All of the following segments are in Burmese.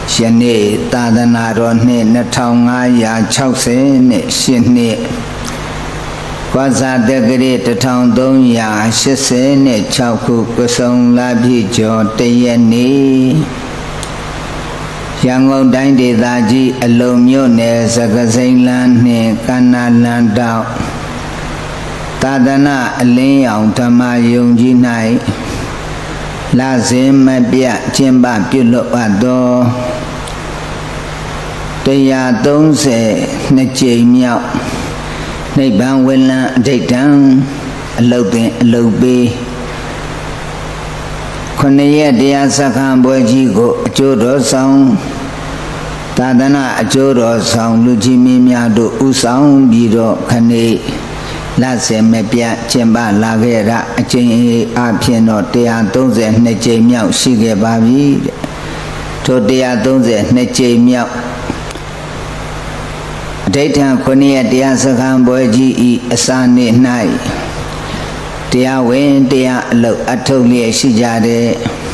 ယနေ့သာသနာတော်နှစ်2560နှစ်ရှစ်နှစ်ကွာဇာတက္ကရာ1386ခုကဆုံလပြည့်ကျော်တရက်နေ့ရန်ကုန်တိုင်းဒေသကြီးအလုံမြို့နယ်စကစိန်လန်းနှင့်ကန္နာလန်းတောက်သာသနာအလင်းရောင်ဓမ္မယုံကြီး၌လစဉ်မပြတ်ကျင့်ပပြုလုပ်အပ်သော132ကြိမ်မြောက်နိဗ္ဗာန်ဝေလံအဋိဋ္ဌံအလုတ်ပင်အလုတ်ပေး9ရက်တရားစခန်းပွဲကြီးကိုအကျိုးတော်ဆောင်သာသနာအကျိုးတော်ဆောင်လူကြီးမင်းများတို့ဥဆောင်ပြီးတော့ခဏိလစဉ်မပြတ်ကျင့်ပလာခဲ့တာအကျဉ်းအဖြစ်တော့132ကြိမ်မြောက်ရှိခဲ့ပါပြီတဲ့ထို132ကြိမ်မြောက်အဋိဋ္ဌံ9ရက်တရားစခန်းပွဲကြီးဤအစနေ့၌တရားဝင်တရားအလုပ်အထုတ်လျက်ရှိကြတဲ့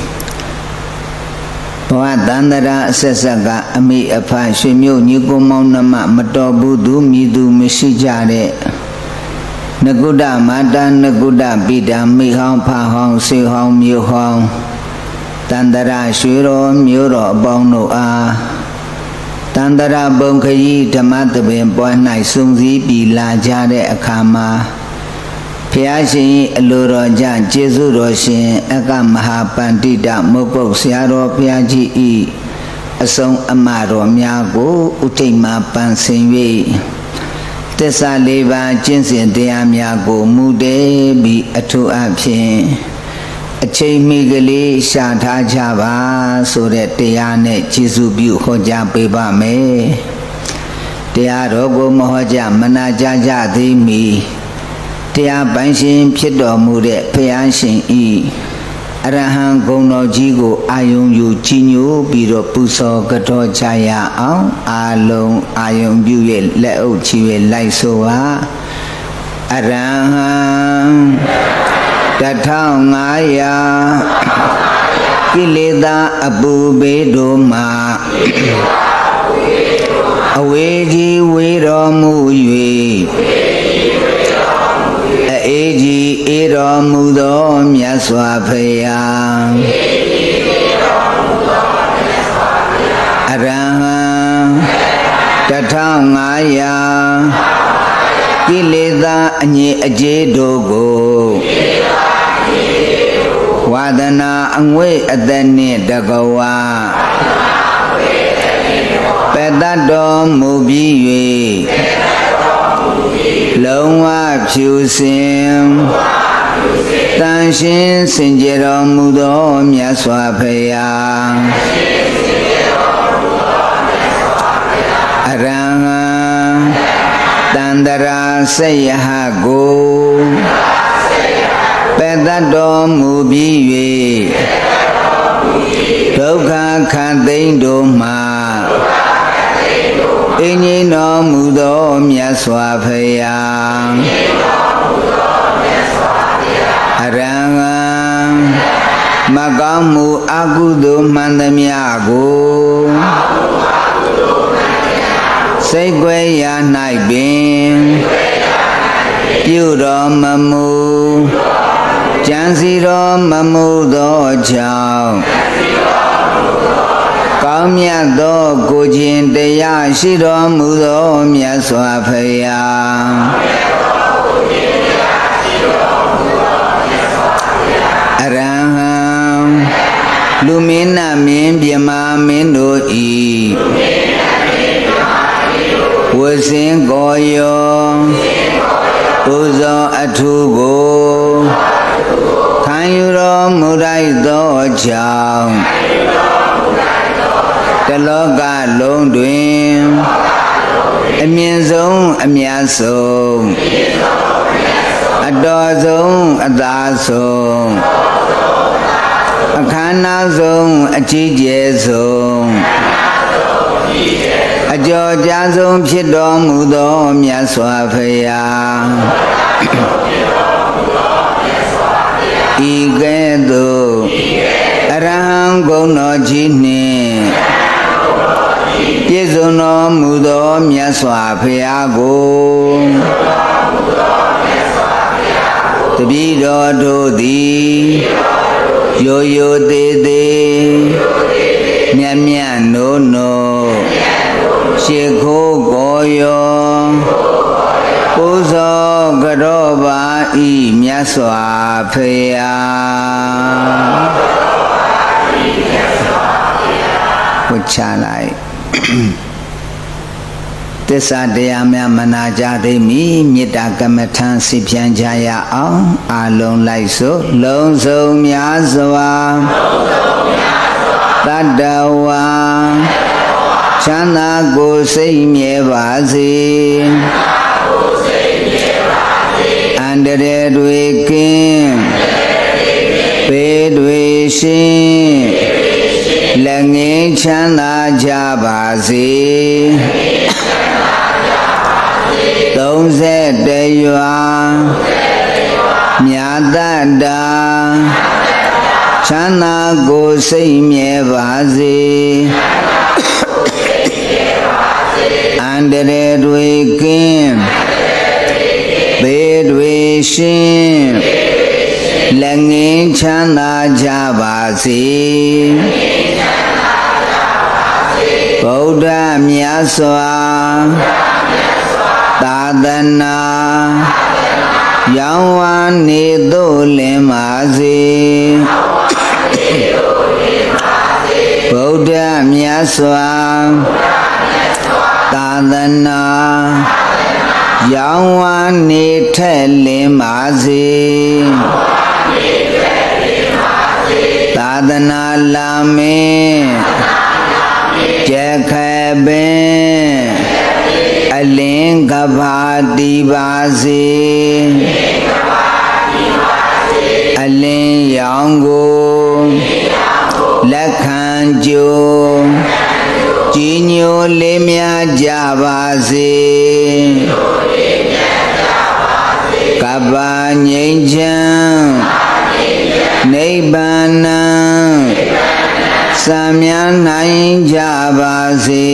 ဘဝတန္တရာအဆက်ဆက်ကအမိအဖရွှေမြို့ညီကိုမောင်နှမမတော်ဘူးသူမြည်သူမရှိကြတဲ့နကုဒ္ဒမာတာနကုဒ္ဒပိတာမိဟောင်းဖဟောင်းဆွေဟောင်းမြို့ဟောင်းတန္တရာရွှေတော်မြို့တော်အပေါင်းတို့အားတန္တရာဘုံခရီးဓမ္မသဘင်ပွား၌စုံစည်းပြီးလာကြတဲ့အခါမှာဘုရားရှင်အလိုတော်ကြကျေးဇူးတော်ရှင်အကမဟာပန္တိတမုတ်ပုတ်ဆရာတော်ဘုရားကြီးဤအဆုံးအမတော်များကိုဥထိတ်မှပန်းဆင်၍သစ္စာလေးပါးကျင့်စဉ်တရားများကိုမူတည်ပြီးအထူးအဖြင့်အချိန်မီကလေးရှာထားကြပါဆိုတဲ့တရားနဲ့ကျေးဇူးပြုဟောကြားပေးပါမယ်တရားတော်ကိုမဟောကြားမနာကြကြသေးမီတရားပိုင်ရှင်ဖြစ်တော်မူတဲ့ဘုရားရှင်ဤအရဟံဂုဏ်တော်ကြီးကိုအာယုံယူကြီးညိုပြီးတော့ပူဇော်ကြတော်ကြရအောင်အာလုံးအာယုံပြု၍လက်အုပ်ချီ၍လိုက်ဆိုပါအရဟံ1500ကိလေသာအပူဘေးတို့မှာအဝေကြီးဝေတော်မူ၍အေးကြီးအေးတော်မူသောမြတ်စွာဘုရားအရဟံ1500ကိလေသာအငြိအကျေးတို့ကိုဝါဒနာအငွေ့အသက်နှင့်တကဝါပတ္တတော်မူပြီး၍လုံးဝဖြူစင်တန်ရှင်းစင်ကြယ်တော်မူသောမြတ်စွာဘုရားအရဟံတန္တရာစေယဟကိုပတ္တတော်မူပြီး၍ဒုက္ခခတ်သိမ်းတို့မှာအင်းကြီးတော်မူသောမြတ်စွာဘုရားအရဟံမကောင်းမှုအကုသိုလ်မှန်သမျှကိုစိတ်ွယ်ရာ၌ပင်ပြုတော်မမူကြံစီတော်မမူသောကြောင့်ကောင်းမြတ်သောကိုခြင်းတရားရှိတော်မူသောမြတ်စွာဘုရားအရဟံလူမင်းနာမင်းပြမမင်းတို့ဤဝဆင်းကိုယောပူဇော်အထုကိုခံယူတော်မူလိုက်သောကြောင့်တလောကလုံးတွင်အမြင့်ဆုံးအမြတ်ဆုံးအတော်ဆုံးအသာဆုံးအခမ်းအနားဆုံးအကြီးကျယ်ဆုံးအကျော်ကြားဆုံးဖြစ်တော်မူသောမြတ်စွာဘုရားဤကဲ့သို့အရဟံဂုဏ်တော်ကြီးနှင့်ပြည့်စုံတော်မူသောမြတ်စွာဘုရားကိုတပည့်တော်တို့သည်ရိုးရိုးသေးသေးမြတ်မြတ်နိုးနိုးရှေခိုးကိုရောပူဇော်ကြောပါဤမြတ်စွာဘုရားကိုချလိုက်သစ္စာတရားများမနာကြသိမီမေတ္တာကမ္မထံစိဖြန်းကြရအောင်အာလုံးလိုက်စို့လုံးစုံများစွာတတ္တဝါချမ်းသာကိုယ်စိတ်မြဲပါစေအန္တရာယ်တွေကင်းဘေးတွေရှင်းလက်ငင်းချမ်းသာကြပါစေ30ရွာမြတ်တတာချမ်းသာကိုယ်စိတ်မြဲပါစေအန္တရာယ်တွေကင်းဘေးတွေရှင်းလက်ငင်းချမ်းသာကြပါစေဗုဒ္ဓမြတ်စွာသာသနာရောင်းဝါနေသို့လင်ပါစေဗုဒ္ဓမြတ်စွာသာသနာရောင်းဝါနေထက်လင်ပါစေသာသနာလာမင်းကျက်ခဲပင်အလင်းကဘာတီပါစေအလင်းရောင်ကိုလက်ခံကြိုကြည်ညိုလေးများကြပါစေကပ္ပငြိမ်းချမ်းနိဗ္ဗာန်စံမြန်းနိုင်ကြပါစေ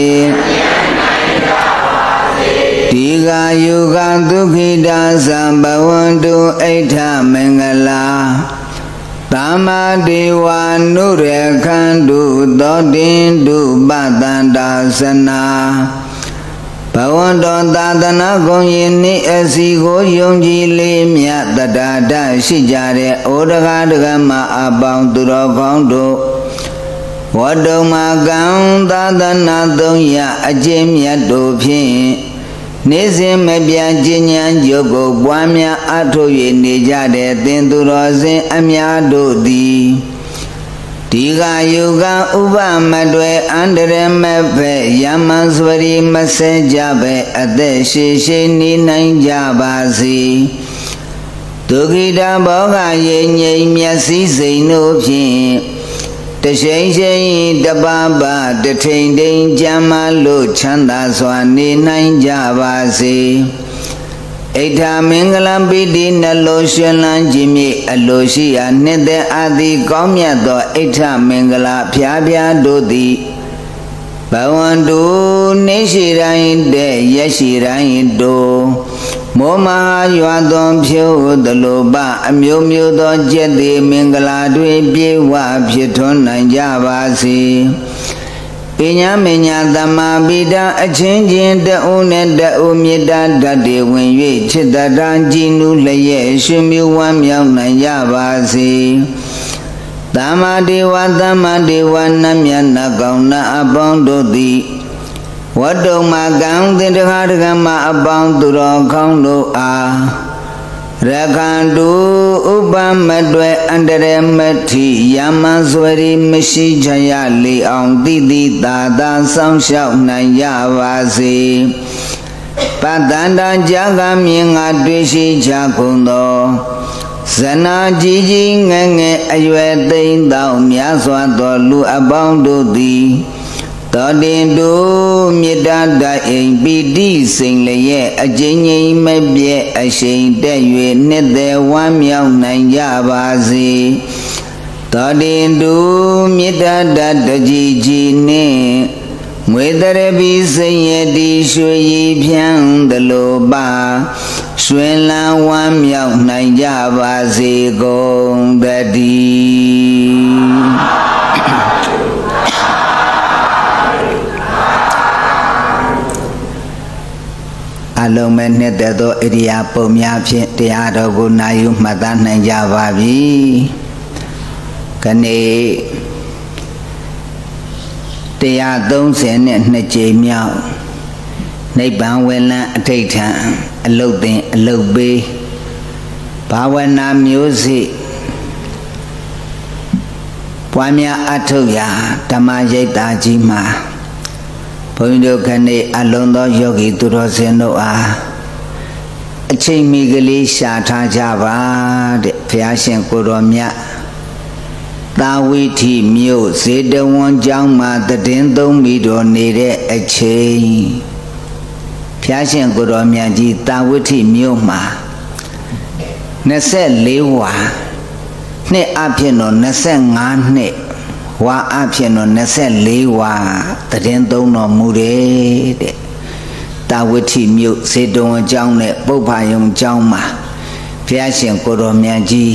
ဒီဃယုဂဒုက္ခိတာသံဘဝန္တုအိဋ္ဌမင်္ဂလာသမ္မာဒေဝနုရခန္တုသောတင်တုပတန္တာသနာဘဝန္တောသာသနာကုံရင်နိအစီကိုယုံကြည်လေးမြတ်တတ္တရှိကြတဲ့ဩဒဂဒဂမအပေါင်းသူတော်ကောင်းတို့ဝတ္တုမကံသာသနာ300အကျင့်မြတ်တို့ဖြင့်နေ့စဉ်မပြတ်ကျင့်ဉာဏ်ကြုတ်ကိုပွားများအထောက်၍နေကြတဲ့သင်သူတော်စင်အများတို့သည်ဒီဃယုဂဥပမတွေအန္တရမဖက်ယမန်စွရီမဆဲကြပဲအသက်ရှိရှိနေနိုင်ကြပါစေဒုက္ခိတဘောဂရေငြိမ်မျက်စိစိန်တို့ဖြင့်တရှိန်ရှိန်တပါးပါတထိန်ထိန်ကြမ်းမာလို့ချမ်းသာစွာနေနိုင်ကြပါစေဣဋ္ဌမင်္ဂလံပိတိနှလုံးရှင်လန်းခြင်းမြေအလိုရှိရာနှစ်သက်အသည်ကောင်းမြတ်သောဣဋ္ဌမင်္ဂလာဖျားဖျားတို့သည်ဘဝန္တုနေရှိတိုင်းတဲ့ရရှိတိုင်းတို့မောမဟာရွာသွန်ဖြိုးသလိုပအမျိုးမျိုးသောကျက်သည်မင်္ဂလာတွေပြေဝဖြစ်ထွန်းနိုင်ကြပါစေပညာမညာသမ္မာပိဒံအချင်းချင်းတအုံးနဲ့တအုံမေတ္တာဓာတ်တွေဝင်၍จิตတံကြည်နူးလျက်ရှင်မြဝမ်းမြောက်နိုင်ကြပါစေသမ္မာဒေဝနတ်မြတ်နတ်ကောင်းနတ်အပေါင်းတို့သည်ဝတ္တုမကံသင်္တခါတကမအပေါင်းသူတော်ကောင်းတို့အားရခန္တုဥပမတွေအန္တရမတိယမန်စွရီမရှိချရလေအောင်တိတိသာသာဆောင်ရှောက်နိုင်ကြပါစေပတ္တန္တကြာကမြင်ငါတွေ့ရှိချကုန်သောဇနာကြီးကြီးငယ်ငယ်အရွယ်သိမ့်သောများစွာသောလူအပေါင်းတို့သည်သောတင်တို့မေတ္တာတအိမ်ပိတိစိန်လျက်အကျဉ်းငိမ့်မပြည့်အရှိန်တက်၍နှစ်သက်ဝမ်းမြောက်နိုင်ကြပါစေသောတင်တို့မေတ္တာတကြီးကြီးနှင့်ငွေတရပိစိတ်ရတီရွှေရည်ဖြန်းသလိုပါရွှင်လန်းဝမ်းမြောက်နိုင်ကြပါစေကုန်သတည်းအလုံးမဲ့နှစ်သက်သောဣရိယာပုများဖြင့်တရားတော်ကိုနာယူမှတ်သားနိုင်ကြပါပြီခဏေ132ကြိမ်မြောက်နိဗ္ဗာန်ဝေလံအဋိဋ္ဌံအလုတ်တင်အလုတ်ပေးဘာဝနာမျိုးစိပွားများအထုရာဓမ္မရိပ်သာကြီးမှာဘုန်းကြီးတို့ခဏေအလုံးသောယောဂီသူတော်စင်တို့အားအချိန်မီကလေးရှာထားကြပါတဲ့ဘုရားရှင်ကိုယ်တော်မြတ်သာဝိထိမြို့ဇေတဝန်ကျောင်းမှာတည်င်းသုံးပြီးတော့နေတဲ့အချိန်ဘုရားရှင်ကိုယ်တော်မြတ်ကြီးသာဝိထိမြို့မှာ24ဝါနှစ်အဖြစ်တော့25နှစ်ဝါအဖြစ်တော့24ဝါတည်င်းသုံးတော်မူတယ်တဲ့သာဝိထိမြို့ဇေတဝန်ကျောင်းနဲ့ပုပ္ပယုံကျောင်းမှာဘုရားရှင်ကိုယ်တော်မြတ်ကြီး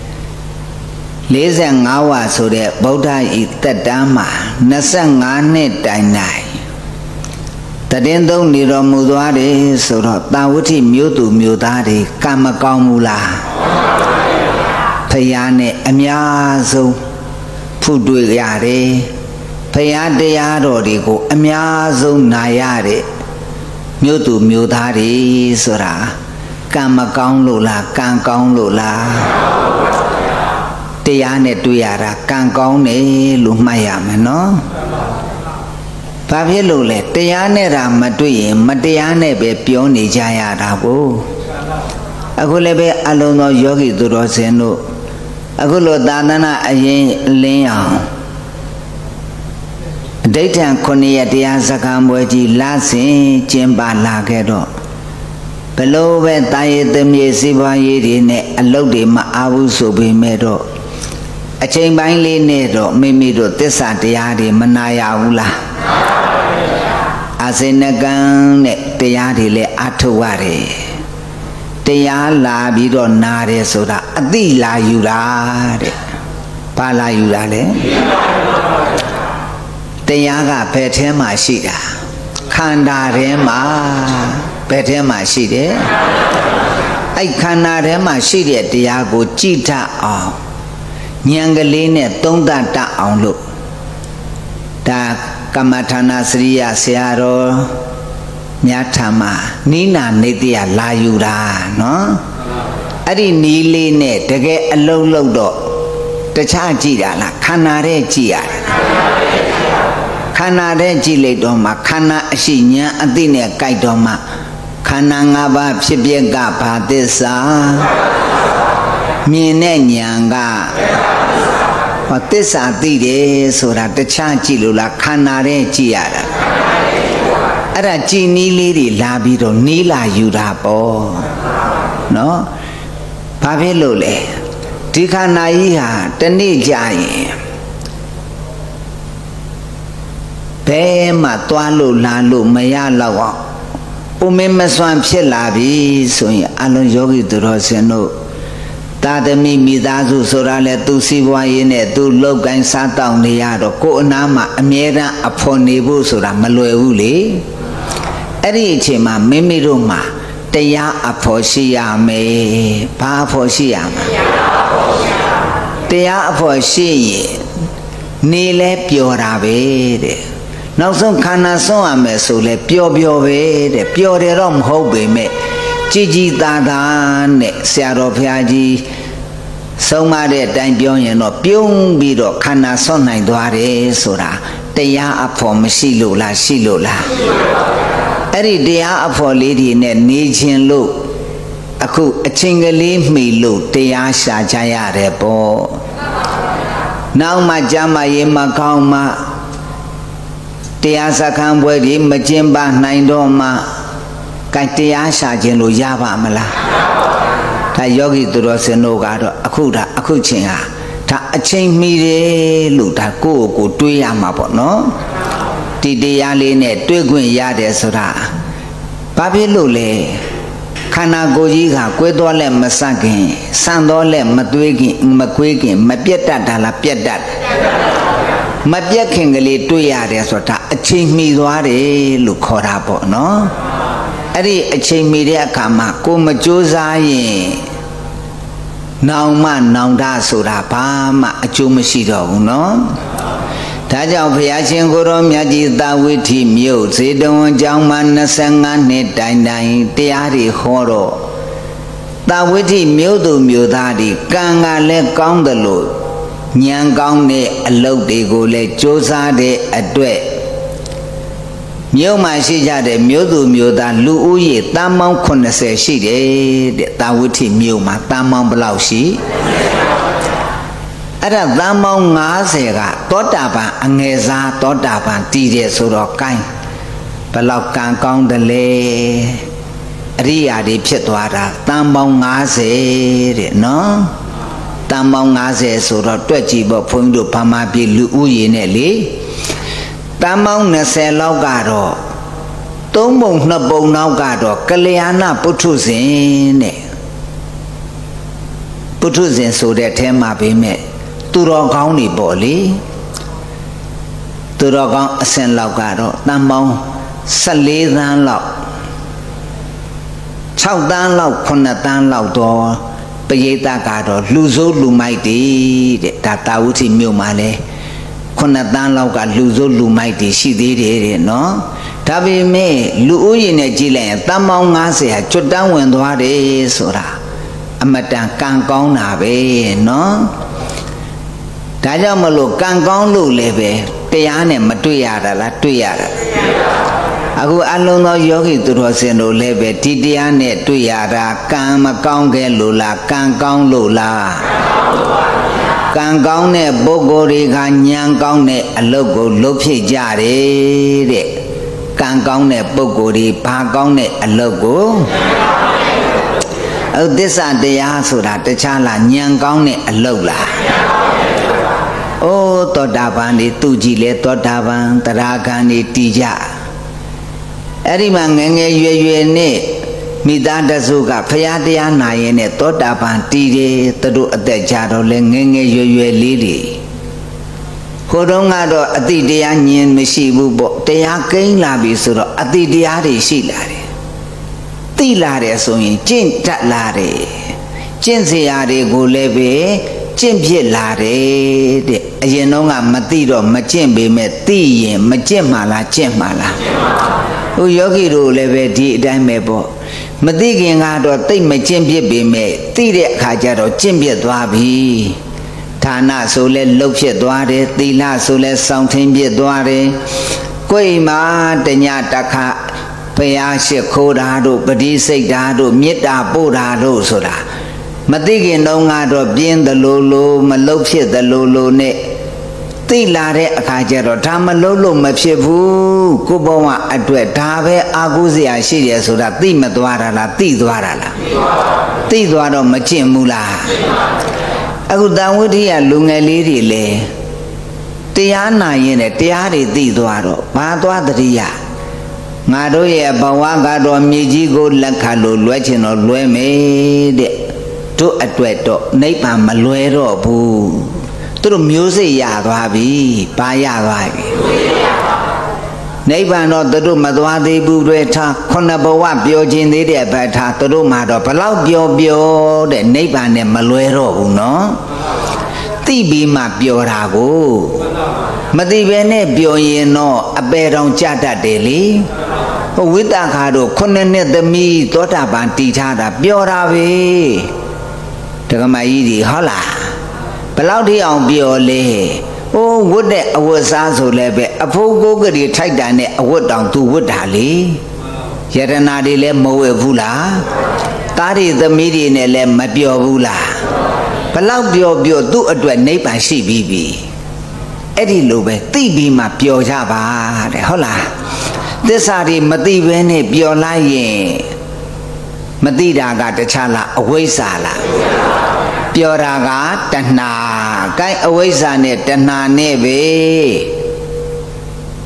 45ဝါဆိုတဲ့ဗုဒ္ဓဤတက်တမ်းမှာ25နှစ်တိုင်တိုင်တည်င်းသုံးနေတော်မူသွားတယ်ဆိုတော့သာဝတိမြို့သူမြို့သားတွေကံမကောင်းဘူးလားဖယားနဲ့အများဆုံးဖုတွေ့ရတယ်ဖယားတရားတော်တွေကိုအများဆုံးနာရတဲ့မြို့သူမြို့သားတွေဆိုတာကံမကောင်းလို့လားကံကောင်းလို့လားတရားနဲ့တွေ့ရတာကံကောင်းတယ်လို့မှတ်ရမယ်နော်။ဘာဖြစ်လို့လဲတရားနဲ့တာမတွေ့ရင်မတရားနဲ့ပဲပြောနေကြရတာကိုအခုလည်းပဲအလုံးသောယောဂီသူတော်စင်တို့အခုလိုသာသနာအရင်လင်းအောင်အဋိဋ္ဌံ9ရက်တရားစကားပွဲကြီးလာစဉ်ကျင်းပလာခဲ့တော့ဘလို့ပဲတာရည်သမီးစီးပွားရေးတွေနဲ့အလုပ်တွေမအားဘူးဆိုပေမဲ့တော့အချိန်ပိုင်းလေးနဲ့တော့မိမိတို့သစ္စာတရားတွေမနာရဘူးလားအာစေနကံနဲ့တရားတွေလည်းအထုတ်ရတယ်တရားလာပြီးတော့နာတယ်ဆိုတာအသိလာယူတာတဲ့ဘာလာယူတာလဲတရားကဘယ်ထဲမှာရှိတာခန္ဓာထဲမှာဘယ်ထဲမှာရှိတယ်အဲ့ခန္ဓာထဲမှာရှိတဲ့တရားကိုကြည်ထအောင်ဉာဏ်ကလေးနဲ့သုံးသပ်တတ်အောင်လို့ဒါကမ္မထာနာစရိယဆရာတော်မြတ်ထံမှာနိနာနေတ္တရာလာယူတာနော်အဲ့ဒီနီးလေးနဲ့တကယ်အလုံးလုံးတော့တခြားကြည့်တာလားခန္ဓာတဲ့ကြည့်ရတယ်ခန္ဓာတဲ့ကြည့်လိုက်တော့မှခန္ဓာအရှိဉာဏ်အသိနဲ့ကြိုက်တော့မှခန္ဓာ၅ပါးဖြစ်ပြက်ကဘာသစ္စာမြင်တဲ့ဉာဏ်ကဟောသစ္စာသိတယ်ဆိုတာတခြားကြည့်လို့လားခန္ဓာတဲ့ကြည့်ရတာအဲ့ဒါကြည်နီးလေးတွေလာပြီးတော့နီးလာယူတာပေါ့နော်ဘာဖြစ်လို့လဲဒီခန္ဓာကြီးဟာတနေ့ကြာရင်ဘယ်မှသွားလို့လာလို့မရတော့အောင်ဥမင်းမစွမ်းဖြစ်လာပြီဆိုရင်အလုံးယောဂီသူတော်စင်တို့သာသမီမိသားစုဆိုတာလေသူစီးပွားရေးနဲ့သူလောက်ကိုင်းစားတောင်းနေရတော့ကိုယ်အနာမှာအမြဲတမ်းအဖို့နေဖို့ဆိုတာမလွယ်ဘူးလေအဲ့ဒီအချိန်မှာမိမိတို့မှာတရားအဖို့ရှိရမယ်ဘာအဖို့ရှိရမလဲတရားအဖို့ရှိရင်နေလဲပျော်တာပဲတဲ့နောက်ဆုံးခန္ဓာဆုံးရမယ်ဆိုလဲပျော်ပျော်ပဲတဲ့ပျော်တယ်တော့မဟုတ်ပေမဲ့ကြည်ကြည်သာသာနဲ့ဆရာတော်ဘုရားကြီးဆုံးမတဲ့အတိုင်းပြောရင်တော့ပြုံးပြီးတော့ခန္ဓာဆွတ်နိုင်သွားတယ်ဆိုတာတရားအဖို့မရှိလို့လားရှိလို့လားအဲ့ဒီတရားအဖို့လေးတွေနဲ့နေခြင်းလို့အခုအချိန်ကလေးမှီလို့တရားရှာကြရတယ်ပေါ့နောက်မှကျမ်းမာရေးမကောင်းမှတရားစခန်းပွဲတွေမကျင်းပနိုင်တော့မှကဲတရားရှာခြင်းလို့ရပါမလားဒါယောဂီသူတော်စင်တို့ကတော့အခုချိန်ဟာဒါအချိန်မီတယ်လို့ဒါကိုယ့်ကိုယ်တွေးရမှာပေါ့နော်ဒီတရားလေးနဲ့တွေ့ခွင့်ရတယ်ဆိုတာဘာဖြစ်လို့လဲခန္ဓာကိုယ်ကြီးကကွဲသွားလဲမဆန့်ခင်ဆန့်သွားလဲမသွေးခင်မကွေးခင်မပြတ်တတ်တာလားပြတ်တတ်မပြတ်ခင်ကလေးတွေ့ရတယ်ဆိုတာအချိန်မီသွားတယ်လို့ခေါ်တာပေါ့နော်အဲ့ဒီအချိန်မီတဲ့အခါမှာကိုမကြိုးစားရင်နောင်မှနောင်တဆိုတာဘာမှအကျိုးမရှိတော့ဘူးနော်ဒါကြောင့်ဘုရားရှင်ကိုရောမြတ်ကြီးသာဝိထိမြို့ဇေတဝန်ကျောင်းမှာ25နှစ်တိုင်တိုင်တရားတွေဟောတော့သာဝိထိမြို့သူမြို့သားတွေကံကလည်းကောင်းတယ်လို့ဉာဏ်ကောင်းတဲ့အလုပ်တွေကိုလည်းကြိုးစားတဲ့အတွက်မြို့မှာရှိကြတဲ့မြို့သူမြို့သားလူဦးရေတန်းပေါင်း80ရှိတယ်တဲ့သာဝိထိမြို့မှာတန်းပေါင်းဘယ်လောက်ရှိအဲ့ဒါတန်းပေါင်း90ကသောတာပန်အငယ်စားသောတာပန်တည်တယ်ဆိုတော့ကိုင်းဘယ်လောက်ကံကောင်းတယ်လဲအရိယာတွေဖြစ်သွားတာတန်းပေါင်း90တဲ့နော်တန်းပေါင်း90ဆိုတော့တွက်ကြည့်ပေါ့ဘုန်းကြီးတို့ဗမာပြည်လူဦးရေနဲ့လေတန်းပေါင်း20လောက်ကတော့3ပုံ2ပုံနောက်ကတော့ကလျာဏပုထုဇဉ်တဲ့ပုထုဇဉ်ဆိုတဲ့အထဲမှာပဲမဲ့သူတော်ကောင်းတွေပေါ့လေသူတော်ကောင်းအစင်လောက်ကတော့တန်းပေါင်း14သန်းလောက်6သန်းလောက်9သန်းလောက်တော့ပရိသတ်ကတော့လူစိုးလူမိုက်တွေတဲ့ဒါတာဝုထိမြို့မှာလဲ9သန်းလောက်ကလူစိုးလူမိုက်တွေရှိသေးတယ်တဲ့နော်ဒါပေမဲ့လူဦးရေနဲ့ကြည့်လိုက်ရင်တန်းပေါင်း90ဟာကျွတ်တန်းဝင်သွားတယ်ဆိုတာအမတန်ကံကောင်းတာပဲနော်ဒါကြောင့်မလို့ကံကောင်းလို့လည်းပဲတရားနဲ့မတွေ့ရတာလားတွေ့ရတာအခုအလုံးသောယောဂီသူတော်စင်တို့လည်းပဲဒီတရားနဲ့တွေ့ရတာကံမကောင်းခဲ့လို့လားကံကောင်းလို့လားကံကောင်းတဲ့ပုဂ္ဂိုလ်တွေကဉာဏ်ကောင်းတဲ့အလုပ်ကိုလုပ်ဖြစ်ကြတယ်တဲ့ကံကောင်းတဲ့ပုဂ္ဂိုလ်တွေဘာကောင်းတဲ့အလုပ်ကိုသစ္စာတရားဆိုတာတခြားလားဉာဏ်ကောင်းတဲ့အလုပ်လားအိုးသောတာပန်တွေသူကြည်လေသောတာပန်တရားခံတွေတည်ကြအဲ့ဒီမှာငယ်ငယ်ရွယ်ရွယ်နဲ့မိသားတစုကဖရာတရားနာရင်နဲ့သောတာပန်တည်တယ်သူတို့အသက်ကြတော့လဲငယ်ငယ်ရွယ်ရွယ်လေးတွေဟိုတုန်းကတော့အတိတရားညင်မရှိဘူးပေါ့တရားကိန်းလာပြီဆိုတော့အတိတရားတွေရှိလာတယ်သိလာတယ်ဆိုရင်ကျင့်တတ်လာတယ်ကျင့်စရာတွေကိုလည်းပဲကျင့်ဖြစ်လာတယ်တဲ့အရင်တော့ကမသိတော့မကျင့်ပေမဲ့သိရင်မကျင့်မှလားကျင့်မှလားဟိုယောဂီတို့လည်းပဲဒီအတိုင်းပဲပေါ့မသိခင်ကတော့သိမကျင့်ဖြစ်ပေမဲ့သိတဲ့အခါကျတော့ကျင့်ဖြစ်သွားပြီဌာနဆိုလဲလှုပ်ဖြစ်သွားတယ်သီလဆိုလဲစောင့်ထင်းဖြစ်သွားတယ်ကိုယ်မှာတညတခါဘုရားရှိခိုးတာတို့ပฏิစိတ်တာတို့မေတ္တာပို့တာတို့ဆိုတာမသိခင်တုန်းကတော့ပြင်းသလိုလိုမလှုပ်ဖြစ်သလိုလိုနဲ့သိလာတဲ့အခါကျတော့ဒါမလှုပ်လို့မဖြစ်ဘူးကိုယ်ဘဝအတွက်ဒါပဲအာကိုးစရာရှိတယ်ဆိုတာသိမသွားတာလားသိသွားတာလားသိသွားတော့မကျင့်ဘူးလားအခုတန်ဝိထယလူငယ်လေးတွေလေတရားနာရင်လည်းတရားတွေသိသွားတော့ဘာသွားတရိယာငါတို့ရဲ့ဘဝကတော့မြေကြီးကိုလက်ခံလို့လွဲချင်တော့လွဲမယ်တဲ့တို့အတွက်တော့နိဗ္ဗာန်မလွဲတော့ဘူးသူတို့မျိုးစိတ်ရသွားပြီဘာရသွားပြီနိဗ္ဗာန်တော့သူတို့မသွားသေးဘူးတွေထားခုနဘဝပြောခြင်းသေးတဲ့ဘက်ထားသူတို့မှာတော့ဘလောက်ပြောတဲ့နိဗ္ဗာန်နဲ့မလွဲတော့ဘူးနော်သိပြီးမှပြောတာကိုမသိဘဲနဲ့ပြောရင်တော့အပေတော်ကြတတ်တယ်လေဟိုဝိတ္တခါတို့ခုနှစ်သမီးသောတာပန်တည်ထားတာပြောတာပဲဒကမကြီးတွေဟုတ်လားဘလောက်ထိအောင်ပြောလဲ။အိုးဝတ်တဲ့အဝတ်စားဆိုလည်းပဲအဖိုးကိုကလေးထိုက်တန်တဲ့အဝတ်တောင်သူဝတ်တာလေ။ယတနာတွေလည်းမဝတ်ဘူးလား။သားတွေသမီးတွေနဲ့လည်းမပြောဘူးလား။ဘလောက်ပြောသူ့အတွက်နိဗ္ဗာန်ရှိပြီးပြီ။အဲ့ဒီလိုပဲသိပြီးမှပြောကြပါတဲ့ဟုတ်လား။သစ္စာတွေမသိဘဲနဲ့ပြောလိုက်ရင်မသိတာကတခြားလားအဝိဇ္ဇာလားပြောတာကတဏှာကိုင်းအဝိဇ္ဇာနဲ့တဏှာနဲ့ပဲ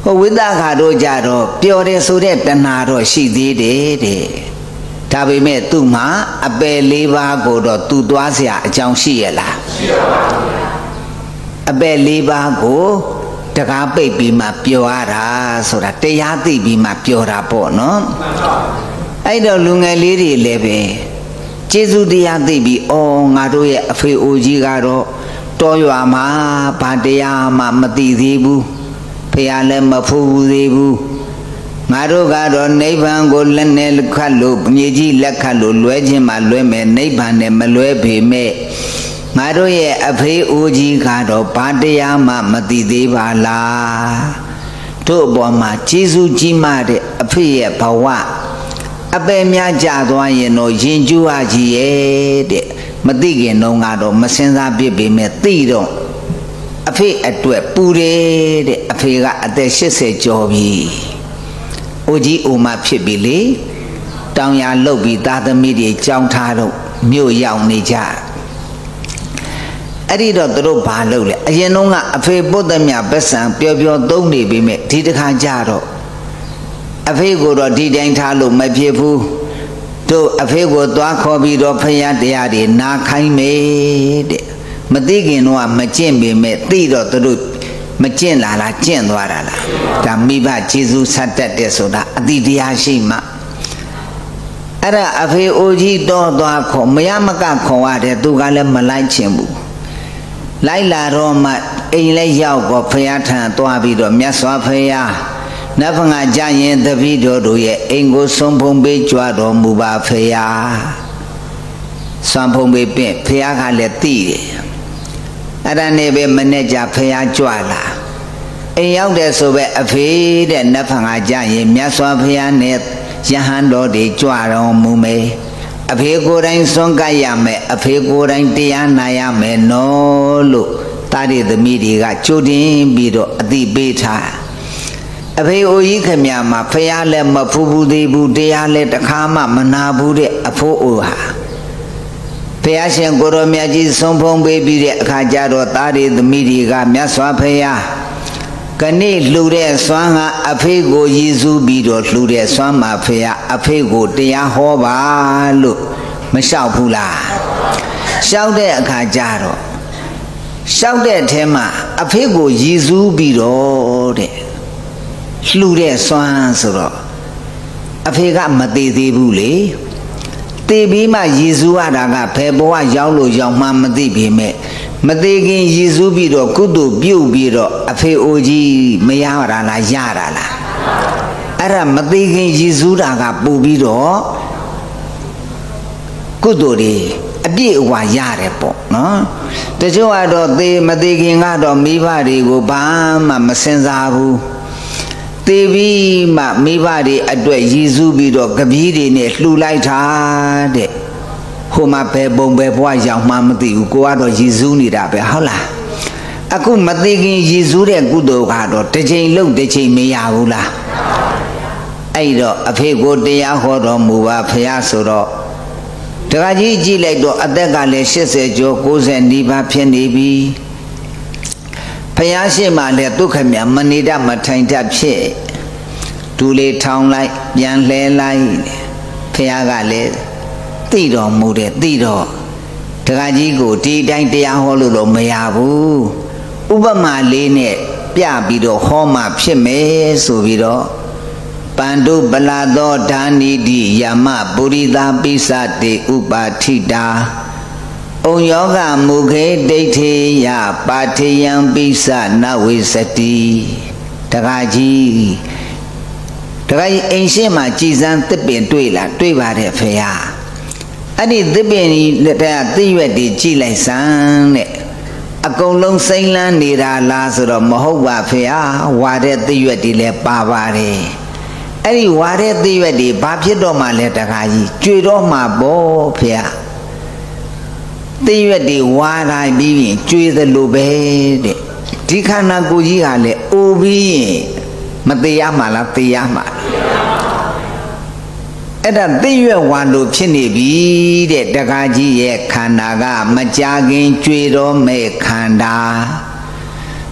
ဟိုဝိသခါတို့ကြတော့ပျော်တယ်ဆိုတဲ့တဏှာတော့ရှိသေးတယ်တဲ့ဒါပေမဲ့သူ့မှာအပယ်၄ပါးကိုတော့သူသွားเสียအကြောင်းရှိရလားရှိပါဘူးအပယ်၄ပါးကိုတကားပိတ်ပြီးမှပျော်ရတာဆိုတာတရားသိပြီးမှပျော်တာပေါ့နော်အဲ့တော့လူငယ်လေးတွေလည်းပဲကျေးဇူးတရားသိပြီးငါတို့ရဲ့အဖေအိုကြီးကတော့တောရွာမှာဘာတရားမှမသိသေးဘူးဖះလည်းမဖူးဘူးသေးဘူးငါတို့ကတော့နိဗ္ဗာန်ကိုလက်နဲ့ခတ်လို့မြေကြီးလက်ခတ်လို့လွဲခြင်းမှလွဲမယ်နိဗ္ဗာန်နဲ့မလွဲပေမဲ့ငါတို့ရဲ့အဖေအိုကြီးကတော့ဘာတရားမှမသိသေးပါလားတို့အပေါ်မှာကျေးဇူးကြီးမားတဲ့အဖေရဲ့ဘဝအပယ်များကြသွားရင်တော့ရင်ကျူးအကြီးရဲ့တဲ့မသိခင်တော့ကတော့မစင်စားပြစ်ပေမဲ့သိတော့အဖေအတွက်ပူတယ်တဲ့အဖေကအသက်80ကျော်ပြီ။အိုကြီးအိုမဖြစ်ပြီလေတောင်ရလှုပ်ပြီးသားသမီးတွေကြောင်းထားတော့မြို့ရောက်နေကြ။အဲ့ဒီတော့သူတို့ဘာလုပ်လဲအရင်တော့ကအဖေပုတ်သမျှပတ်စံပျော်ပျော်သုံးနေပြီမဲ့ဒီတစ်ခါကြတော့အဖေကိုတော့ဒီတိုင်းထားလို့မဖြစ်ဘူးတို့အဖေကိုသွားခေါ်ပြီးတော့ဖယားတရားတွေနာခိုင်းမေတဲ့မသိခင်တော့မကျင့်ပေမဲ့သိတော့တို့မကျင့်လာလားကျင့်သွားတာလားဒါမိဘကျေးဇူးဆက်တတ်တဲ့ဆိုတာအတိတရားရှိမှအဲ့ဒါအဖေအိုကြီးတော့သွားခေါ်မရမကခေါ်ရတယ်သူကလည်းမလိုက်ချင်ဘူးလိုက်လာတော့မှအိမ်လဲရောက်တော့ဖယားထံသွားပြီးတော့မြတ်စွာဘုရားနတ်ဖငါကြရင်တပည့်တော်တို့ရဲ့အိမ်ကိုဆုံးဖုံးပေးကြွတော်မူပါဖေယားဆွမ်းဖုံးပေးပြင်ဖေယားကလည်းသိတယ်အဲ့ဒါနဲ့ပဲမနဲ့ကြဖေယားကြွလာအိမ်ရောက်တယ်ဆိုပဲအဖေတဲ့နတ်ဖငါကြရင်မြတ်စွာဘုရားနဲ့ယဟန်တော်တွေကြွတော်မူမယ်အဖေကိုယ်တိုင်စွန့်ကပ်ရမယ်အဖေကိုယ်တိုင်တရားနာရမယ်နော်လို့တာရည်သမီးတွေကကြိုတင်ပြီးတော့အတိပေးထားအဖေအိုကြီးခမမှာဖះလည်းမဖူးဘူးသေးဘူးတရားလည်းတခါမှမနာဘူးတဲ့အဖိုးအိုဟာဖះရှင်ကိုရောမြတ်ကြီးဆုံးဖုံးပေးပြီးတဲ့အခါကျတော့သားတွေသမီးတွေကမြတ်စွာဘုရားကနေ့လှူတဲ့စွမ်းဟာအဖေကိုရည်စူးပြီးတော့လှူတဲ့စွမ်းမှာဖះအဖေကိုတရားဟောပါလို့မလျှောက်ဘူးလားလျှောက်တဲ့အခါကျတော့လျှောက်တဲ့အထဲမှာအဖေကိုရည်စူးပြီးတော့တဲ့လှူတဲ့စွမ်းဆိုတော့အဖေကမသေးသေးဘူးလေသေပြီးမှယေရှုရတာကဘယ်ဘဝရောက်လို့ရောက်မှမသိပေမဲ့မသေးခင်ယေရှုပြီးတော့ကုသိုလ်ပြုတ်ပြီးတော့အဖေအိုကြီးမရတာလားရတာလားအဲ့ဒါမသေးခင်ယေရှုတာကပူပြီးတော့ကုသိုလ်တွေအပြည့်အဝရတယ်ပေါ့နော်တချို့ကတော့မသေးခင်ကတော့မိဘတွေကိုဘာမှမစင်စားဘူးသေပြီးမှမိဘတွေအတွက်ရည်စူးပြီးတော့ကပီးတွေနဲ့လှူလိုက်တာတဲ့ဟိုမှာဘယ်ပုံဘယ်ဘဝရောက်မှမသိဘူးကိုကတော့ရည်စူးနေတာပဲဟုတ်လားအခုမသိခင်ရည်စူးတဲ့ကုသိုလ်ကတော့တစ်ချိန်လုံးတစ်ချိန်မရဘူးလားအဲ့တော့အဖေကိုတရားဟောတော်မူပါဖះဆိုတော့တခါကြီးကြည့်လိုက်တော့အသက်ကလည်း80ကျော်90နီးပါးဖြစ်နေပြီဖះရှိမှလည်းဒုက္ခမြမနေတတ်မထိုင်တတ်ဖြစ်ဒူလေးထောင်းလိုက်ပြန်လှဲလိုက်ဖះကလည်းသိတော်မူတယ်သိတော့တခါကြီးကိုဒီတိုင်းတရားဟောလို့တော့မရဘူးဥပမာလေးနဲ့ပြပြီးတော့ဟောမှဖြစ်မယ်ဆိုပြီးတော့ပန္တုပလာသောဓာနိတိယမပုရိသပိစတေဥပါထိတာဩယောဂမုခေဒိဋ္ဌေယပါထေယံပိစနဝိစတိတခါကြီးအိမ်ရှိမှကြည်စမ်းသစ်ပင်တွေ့လားတွေ့ပါတယ်ဖေဟာအဲ့ဒီသစ်ပင်ကြီးလက်ထက်သိရွက်တွေကြည်လိုက်စမ်းတဲ့အကုန်လုံးစိမ့်လန်းနေတာလားဆိုတော့မဟုတ်ပါဖေဟာဝါတဲ့သိရွက်တွေလည်းပါပါတယ်အဲ့ဒီဝါတဲ့သိရွက်တွေဘာဖြစ်တော့မှလဲတခါကြီးကြွေတော့မှပေါ့ဖေဟာသိရွက်တွေဝါတိုင်းပြီးရင်ကြွေသလိုပဲတဲ့ဒီခန္ဓာကိုယ်ကြီးဟာလည်းအိုပြီးရင်မသေးရမှာလားသေရမှာအဲ့ဒါသိရွက်ဝါလို့ဖြစ်နေပြီတဲ့တခါကြီးရဲ့ခန္ဓာကမကြခင်ကြွေတော့မဲ့ခန္ဓာ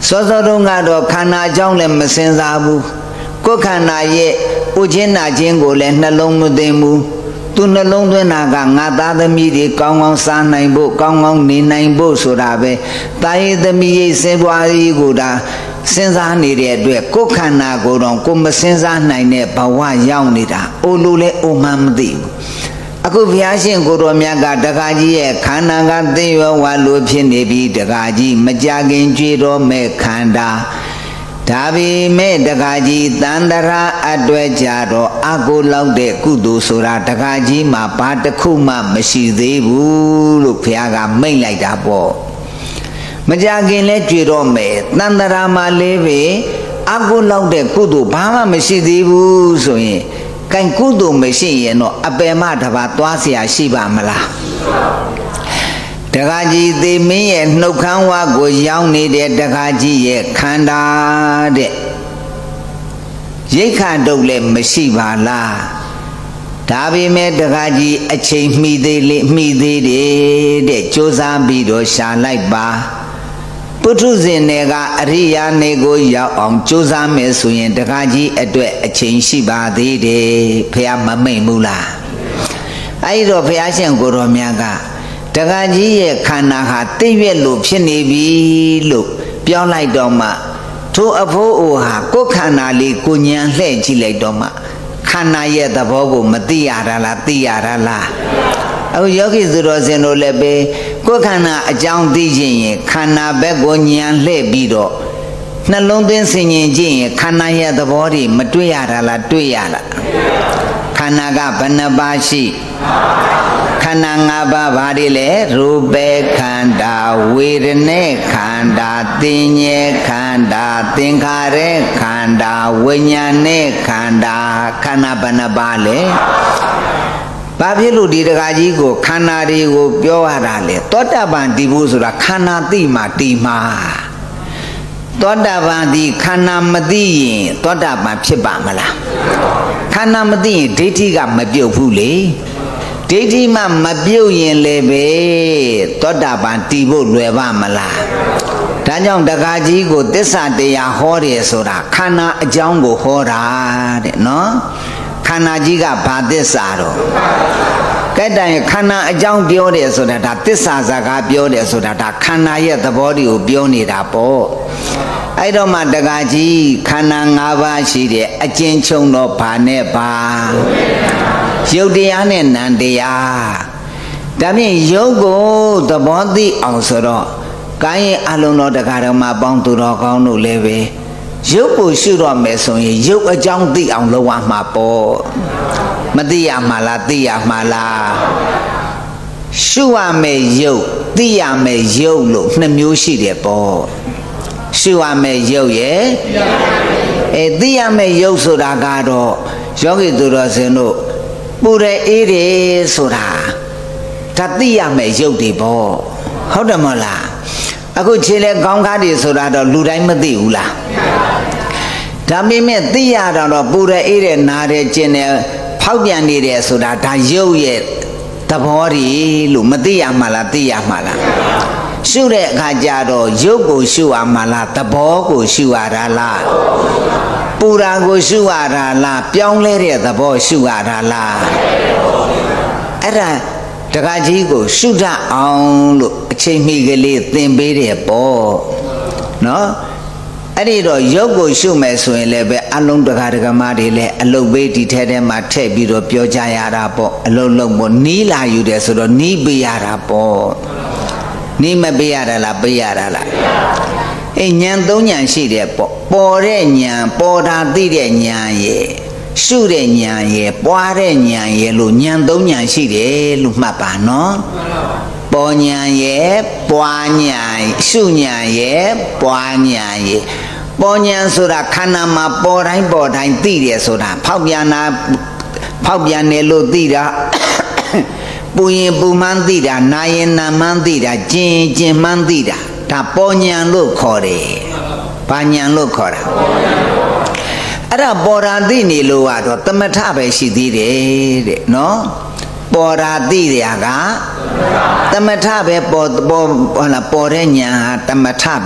စောစောတုန်းကတော့ခန္ဓာအကြောင်းလည်းမစင်စားဘူးကိုယ်ခန္ဓာရဲ့ဥချင်းနာချင်းကိုလည်းနှလုံးမသွင်းဘူးသူနှလုံးသွင်းတာကငါသားသမီးတွေကောင်းကောင်းစားနိုင်ဖို့ကောင်းကောင်းနေနိုင်ဖို့ဆိုတာပဲတာရေးသမီးရေးစင်ပွားရေးကိုဒါစဉ်းစားနေတဲ့အတွက်ကိုယ်ခန္ဓာကိုယ်တော့ကိုမစဉ်းစားနိုင်တဲ့ဘဝရောက်နေတာအိုလိုလဲအိုမှမသိဘူးအခုဘုရားရှင်ကိုတော်မြတ်ကတက္ကကြီးရဲ့ခန္ဓာကသိရောဝါလိုဖြစ်နေပြီတက္ကကြီးမကြခင်ကြွေတော်မဲ့ခန္ဓာဒါပေမဲ့တက္ကကြီးတန်တရာအတွက်ကြတော့အကိုလောက်တဲ့ကုသိုလ်ဆိုတာတက္ကကြီးမှာဘာတစ်ခုမှမရှိသေးဘူးလို့ဘုရားကမိန့်လိုက်တာပေါ့မကြခင်လဲကြွေတော့မယ်တန်တရာမှာလေးပဲအကိုလောက်တဲ့ကုသိုလ်ဘာမှမရှိသေးဘူးဆိုရင်ကံကုသိုလ်မရှိရင်တော့အပေမတပါသွားเสียရှိပါမလားတက္ကကြီးသေမင်းရဲ့နှုတ်ခမ်းဝါကိုရောက်နေတဲ့တက္ကကြီးရဲ့ခန္ဓာတဲ့ရိတ်ခါတုတ်လည်းမရှိပါလားဒါပေမဲ့တက္ကကြီးအချိန်မှီသေးတယ်တဲ့ကြိုးစားပြီးတော့ရှာလိုက်ပါပုထုဇဉ်တွေကအရိယာနေကိုရောက်အောင်ကြိုးစားမယ်ဆိုရင်တက္ကကြီးအတွက်အချိန်ရှိပါသေးတယ်ဖះမမိတ်ဘူးလားအဲ့တော့ဘုရားရှင်ကိုတော်မြတ်ကတက္ကကြီးရဲ့ခန္ဓာဟာတိတ်ရွက်လို့ဖြစ်နေပြီလို့ပြောလိုက်တော့မှထိုအဖိုးအိုဟာကိုယ်ခန္ဓာလေးကိုညံလှဲ့ကြည့်လိုက်တော့မှခန္ဓာရဲ့သဘောကိုမသိရတာလားသိရတာလားအခုယောဂီသူတော်စင်တို့လည်းပဲကိုယ်ခန္ဓာအကြောင်းသိခြင်းရင်ခန္ဓာဘက်ကိုညံလှဲ့ပြီးတော့နှလုံးသွင်းဆင်ញင်ခြင်းရင်ခန္ဓာရဲ့သဘောတွေမတွေ့ရတာလားတွေ့ရလားခန္ဓာကဘယ်နှပါးရှိခန္ဓာ၅ပါးဘာတွေလဲရူပေခန္ဓာဝေဒနေခန္ဓာသင်ញေခန္ဓာသင်္ခါရခန္ဓာဝိညာဉ်နဲ့ခန္ဓာခန္ဓာဘယ်နှပါးလဲဘာဖြစ်လို့ဒီတကားကြီးကိုခန္ဓာတွေကိုပြောရတာလဲသောတာပန်တည်ဖို့ဆိုတာခန္ဓာသိမှတည်မှာသောတာပန်ဒီခန္ဓာမသိရင်သောတာပန်ဖြစ်ပါမလားခန္ဓာမသိရင်ဒိဋ္ဌိကမပြုတ်ဘူးလေဒိဋ္ဌိမှမပြုတ်ရင်လည်းပဲသောတာပန်တည်ဖို့လွယ်ပါမလားဒါကြောင့်တက္ကကြီးကိုသစ္စာတရားဟောတယ်ဆိုတာခန္ဓာအကြောင်းကိုဟောတာတဲ့နော်ခန္ဓာကြီးကဘာသစ္စာတော့ကဲတိုင်ခန္ဓာအကြောင်းပြောတယ်ဆိုတာဒါသစ္စာစကားပြောတယ်ဆိုတာဒါခန္ဓာရဲ့သဘောတွေကိုပြောနေတာပေါ့အဲ့တော့မှတက္ကကြီးခန္ဓာ၅ပါးရှိတယ်အကျဉ်းချုပ်တော့ဘာနဲ့ဘာရုပ်တရားနဲ့နံတရားဒါဖြင့်ရုပ်ကိုသဘောသိအောင်ဆိုတော့ကိုင်းရင်အလုံးတော်တရားတော်မှာပေါင်းသူတော်ကောင်းတို့လည်းပဲရုပ်ကိုရှုတော့မယ်ဆိုရင်ရုပ်အကြောင်းသိအောင်လုပ်ရမှာပေါ့မသိရမှာလားသိရမှာလားရှုရမယ်ရုပ်သိရမယ်ရုပ်လို့နှစ်မျိုးရှိတယ်ပေါ့ရှုရမယ်ရုပ်ရဲ့သိရမယ်ရုပ်ဆိုတာကတော့ယောဂီသူတော်စင်တို့ပူရဲအေးတယ်ဆိုတာဒါသိရမယ်ရုပ်တွေပေါ့ဟုတ်တယ်မဟုတ်လားအခုခြေလဲကောင်းကားတွေဆိုတာတော့လူတိုင်းမသိဘူးလားဒါပေမဲ့သိရတော့ပူရဲအေးတယ်နားတယ်ကျင်တယ်ဖောက်ပြန်နေတယ်ဆိုတာဒါရုပ်ရဲ့သဘောတွေလို့မသိရမှာလားသိရမှာလားရှုတဲ့အခါကျတော့ရုပ်ကိုရှုရမှာလားသဘောကိုရှုရတာလားပူရာကိုရှုရတာလားပြောင်းလဲတဲ့သဘောရှုရတာလားအဲ့ဒါတက္ကကြီးကိုရှုတတ်အောင်လို့အချိန်မီကလေးသင်ပေးတယ်ပေါ့နော်အဲ့ဒီတော့ရုပ်ကိုရှုမယ်ဆိုရင်လည်းပဲအလုံးတက္ကဒကမတွေလည်းအလုတ်ပေးဒီထဲမှာထည့်ပြီးတော့ပြောကြရတာပေါ့အလုံးလုံးပေါ့နီးလာယူတယ်ဆိုတော့နီးပေးရတာပေါ့နီးမပေးရတာလားပေးရတာလားဉာဏ်၃ဉာဏ်ရှိတယ်ပေါ့ပေါ်တဲ့ဉာဏ်ပေါ်တာသိတဲ့ဉာဏ်ရဲ့ရှုတဲ့ဉာဏ်ရဲ့ပွားတဲ့ဉာဏ်ရဲ့လို့ဉာဏ်၃ဉာဏ်ရှိတယ်လို့မှတ်ပါနော်ပေါ်ဉာဏ်ရဲ့ပွားဉာဏ်ရှုဉာဏ်ရဲ့ပွားဉာဏ်ရဲ့ပေါ်ဉာဏ်ဆိုတာခန္ဓာမှာပေါ်တိုင်းသိတယ်ဆိုတာဖောက်ပြန်တယ်လို့သိတာပူရင်ပူမှန်းသိတာနာရင်နာမှန်းသိတာကျင်မှန်းသိတာဒါပေါ်ဉာဏ်လို့ခေါ်တယ်ဘာဉာဏ်လို့ခေါ်တာအဲ့ဒါပေါ်ရာသိနေလို့ကတော့သမထပဲရှိသေးတယ်တဲ့နော်ပေါ်ရာသိတယ်ကသမထပဲပေါ်တဲ့ဉာဏ်ဟာသမထပဲ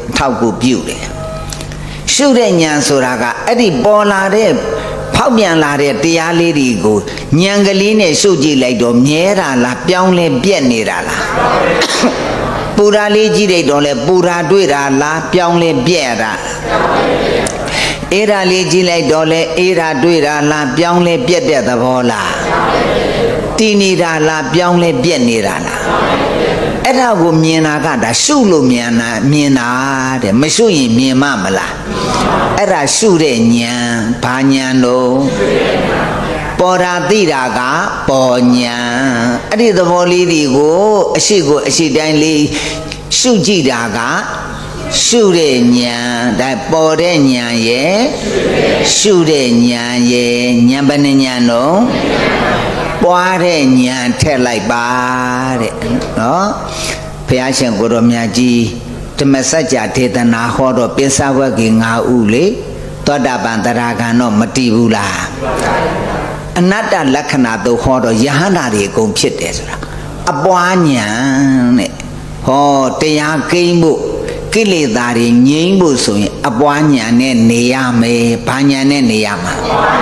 ထောက်ကူပြုတယ်ရှုတဲ့ဉာဏ်ဆိုတာကအဲ့ဒီပေါ်လာတဲ့ဖောက်ပြန်လာတဲ့တရားလေးတွေကိုဉာဏ်ကလေးနဲ့ရှုကြည့်လိုက်တော့မြဲတာလားပြောင်းလဲပြက်နေတာလားပူရာလေးကြည့်လိုက်တော့လဲပူရာတွေ့တာလားပြောင်းလဲပြက်တာအေးရာလေးကြည့်လိုက်တော့လဲအေးရာတွေ့တာလားပြောင်းလဲပြက်တဲ့သဘောလားတည်နေတာလားပြောင်းလဲပြက်နေတာလားအဲ့ဒါကိုမြင်တာကဒါရှုလို့မြင်တာတဲ့မရှုရင်မြင်မမလားအဲ့ဒါရှုတဲ့ဉာဏ်ဘာဉာဏ်လို့ပေါ်တာသိတာကပေါ်ဉာဏ်အဲ့ဒီသဘောလေးတွေကိုအရှိတိုင်းလေးရှုကြည့်တာကရှုတဲ့ဉာဏ်ဒါပေါ်တဲ့ဉာဏ်ရဲ့ရှုတဲ့ဉာဏ်ရဲ့ဉာဏ်ဘယ်နှဉာဏ်တော့ပွားတဲ့ဉာဏ်ထက်လိုက်ပါတဲ့နော်ဘုရားရှင်ကိုရောမြတ်ကြီးဓမ္မစကြာဒေသနာဟောတော့ပိဿဝဂ္ဂီ9ဦးလေသောတာပန်တရာဂံတော့မတည်ဘူးလားအနတ္တလက္ခဏာတို့ဟောတော့ယဟန္တာတွေအကုန်ဖြစ်တယ်ဆိုတာအပွားဉာဏ်တဲ့ဟောတရားကိန်းဖို့ကိလေသာတွေငြိမ်းဖို့ဆိုရင်အပွားဉာဏ်နဲ့နေရမယ်ဘာဉာဏ်နဲ့နေရမှာ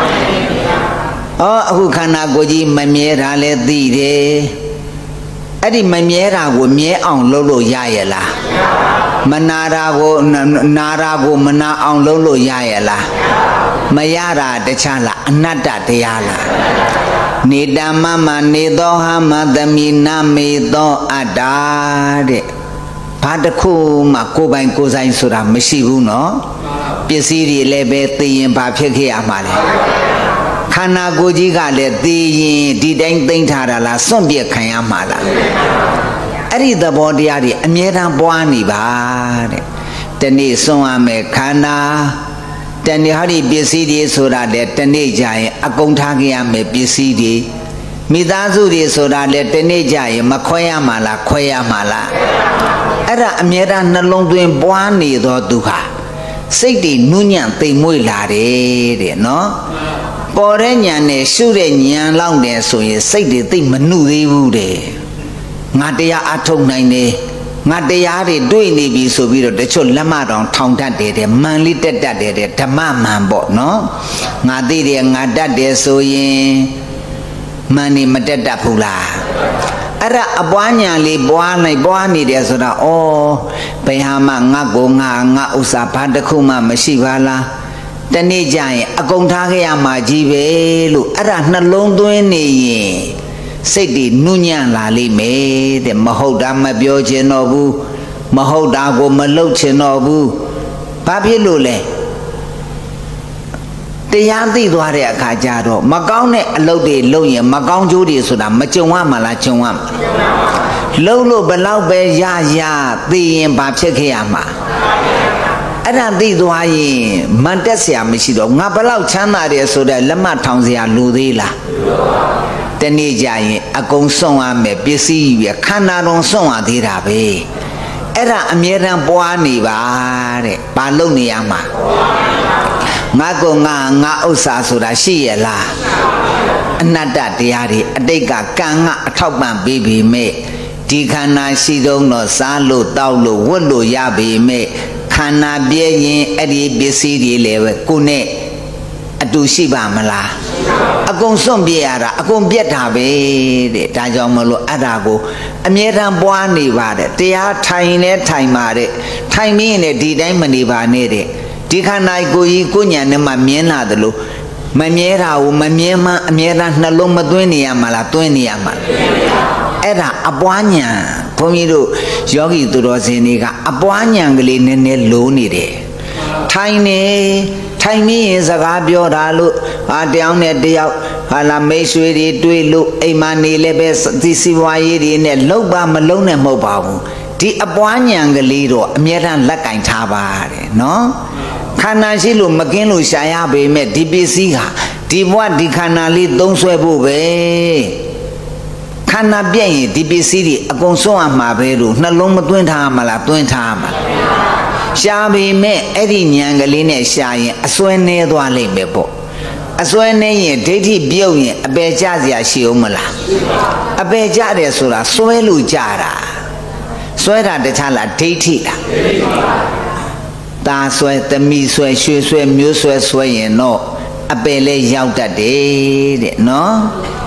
အခုခန္ဓာကိုယ်ကြီးမမြဲတာလည်းသိတယ်အဲ့ဒီမမြဲတာကိုမြဲအောင်လုပ်လို့ရရဲ့လားမနာတာကိုနာတာကိုမနာအောင်လုပ်လို့ရရဲ့လားမရတာတခြားလားအနတ္တတရားလားနေတမမနေသောဟမသမိနာမေသောအတ္တာတဲ့ဘာတစ်ခုမှကိုယ်ပိုင်ကိုယ်ဆိုင်ဆိုတာမရှိဘူးနော်ပစ္စည်းတွေလည်းပဲသိရင်ဘာဖြစ်ခဲ့ရမှာလဲခန္ဓာကိုယ်ကြီးကလည်းသိရင်ဒီတိုင်းသိမ့်ထားတာလားစွန့်ပြစ်ခံရမှာလားအဲ့ဒီသဘောတရားတွေအမြဲတမ်းပွားနေပါတဲ့တနေ့စွန့်ရမယ်ခန္ဓာတနေ့ဟာဒီပစ္စည်းတွေဆိုတာလေတနေ့ကြရင်အကုန်ထားခဲ့ရမယ်ပစ္စည်းတွေမိသားစုတွေဆိုတာလေတနေ့ကြရင်မခွဲရမှာလားခွဲရမှာလားအဲ့ဒါအမြဲတမ်းနှလုံးသွင်းပွားနေသောသူဟာစိတ်တွေနုညံ့သိမ်မွေ့လာတယ်တဲ့နော်ပေါ်တဲ့ဉာဏ်နဲ့ရှုတဲ့ဉာဏ်လောက်တယ်ဆိုရင်စိတ်တွေသိမနှုသေးဘူးတဲ့ငါတရားအထုတ်နိုင်တယ်ငါတရားတွေတွေ့နေပြီဆိုပြီးတော့တချို့လက်မတောင်ထောင်တတ်တယ်တဲ့မှန်လေးတက်တတ်တယ်တဲ့ဓမ္မမှန်ပေါ့နော်ငါသိတယ်ငါတတ်တယ်ဆိုရင်မှန်နေမတက်တတ်ဘူးလားအဲ့ဒါအပွားညာလေးပွားနေတယ်ဆိုတာဩဘယ်ဟာမှငါ့ကိုငါဥစ္စာဘာတစ်ခုမှမရှိပါလားတနေ့ကျရင်အကုန်ထားခဲ့ရမှာကြီးပဲလို့အဲ့ဒါနှလုံးသွင်းနေရင်စိတ်တွေနုညံ့လာလိမ့်မယ်တဲ့မဟုတ်တာမပြောချင်တော့ဘူးမဟုတ်တာကိုမလုပ်ချင်တော့ဘူးဘာဖြစ်လို့လဲတရားသိသွားတဲ့အခါကျတော့မကောင်းတဲ့အလုပ်တွေလုပ်ရင်မကောင်းကျိုးတွေဆိုတာမကြုံရမှာလားကြုံရမှာလုပ်လို့ဘလောက်ပဲရသိရင်ဘာဖြစ်ခဲ့ရမှာအဲ့ဒါသိသွားရင်မန်တက်เสียမရှိတော့ငါဘလောက်ချမ်းသာတယ်ဆိုတဲ့လက်မထောင်เสียလူသေးလားတနေ့ကြရင်အကုန်ဆုံးရမယ်ပစ္စည်းပဲခန္ဓာတော်ဆုံးရသေးတာပဲအဲ့ဒါအမြဲတမ်းပွားနေပါတဲ့ဘာလုပ်နေရမှာငါကငါဥစ္စာဆိုတာရှိရလားအနတ္တတရားတွေအတိတ်ကကံကအထောက်ပံ့ပေးပေမဲ့ဒီခန္ဓာရှိတော့စားလို့တောက်လို့ဝတ်လို့ရပေမဲ့ခန္ဓာပြည့်ရင်အဲ့ဒီပစ္စည်းတွေလည်းပဲကိုယ်နဲ့အတူရှိပါမလားအကုန်စွန့်ပြရတာအကုန်ပြက်တာပဲတဲ့ဒါကြောင့်မလို့အဲ့ဒါကိုအမြဲတမ်းပွားနေပါတဲ့တရားထိုင်နေထိုင်ပါတဲ့ထိုင်ပြီးရင်ဒီတိုင်းမနေပါနဲ့တဲ့ဒီခန္ဓာကိုယ်ကြီးကိုညာနဲ့မှမြင်လာတယ်လို့မမြဲတာကိုမမြင်မှအမြဲတမ်းနှလုံးမသွင်းနေရမှာလားသွင်းနေရမှာအဲ့ဒါအပွားညာဘုန်းကြီးတို့ယောဂီသူတော်စင်တွေကအပွားညာကလေးနည်းနည်းလိုနေတယ်ထိုင်ပြီးရင်စကားပြောတာလို့တယောက်နဲ့တယောက်ဟာလာမိတ်ဆွေတွေတွေ့လို့အိမ်မနေလည်းပဲဒီစီဝါရေးတွေနဲ့လောက်ပါမလုံးနဲ့မဟုတ်ပါဘူးဒီအပွားညာကလေးတော့အမြဲတမ်းလက်ကင်ထားပါတဲ့နော်ခန္ဓာရှိလို့မကင်းလို့ရှာရပေမဲ့ဒီပစ္စည်းဟာဒီဘဝဒီခန္ဓာလေးသုံးဆွဲဖို့ပဲခန္ဓာပြည့်ရင်ဒီပစ္စည်းတွေအကုန်ဆုံးရမှာပဲလို့နှလုံးမသွင်းထားမှာလားသွင်းထားမှာရှာပေမဲ့အဲ့ဒီဉာဏ်ကလေးနဲ့ရှာရင်အစွဲနှဲသွားလိမ့်မယ်ပေါ့အစွဲနှဲရင်ဒိဋ္ဌိပြုတ်ရင်အပယ်ကျစရာရှိအောင်မလားအပယ်ကျတယ်ဆိုတာစွဲလို့ကြတာစွဲတာတခြားလားဒိဋ္ဌိလား ta xoay tâm mi xoay xuôi xuôi miếu xoay xoay yên nó bê lê giao ta để nó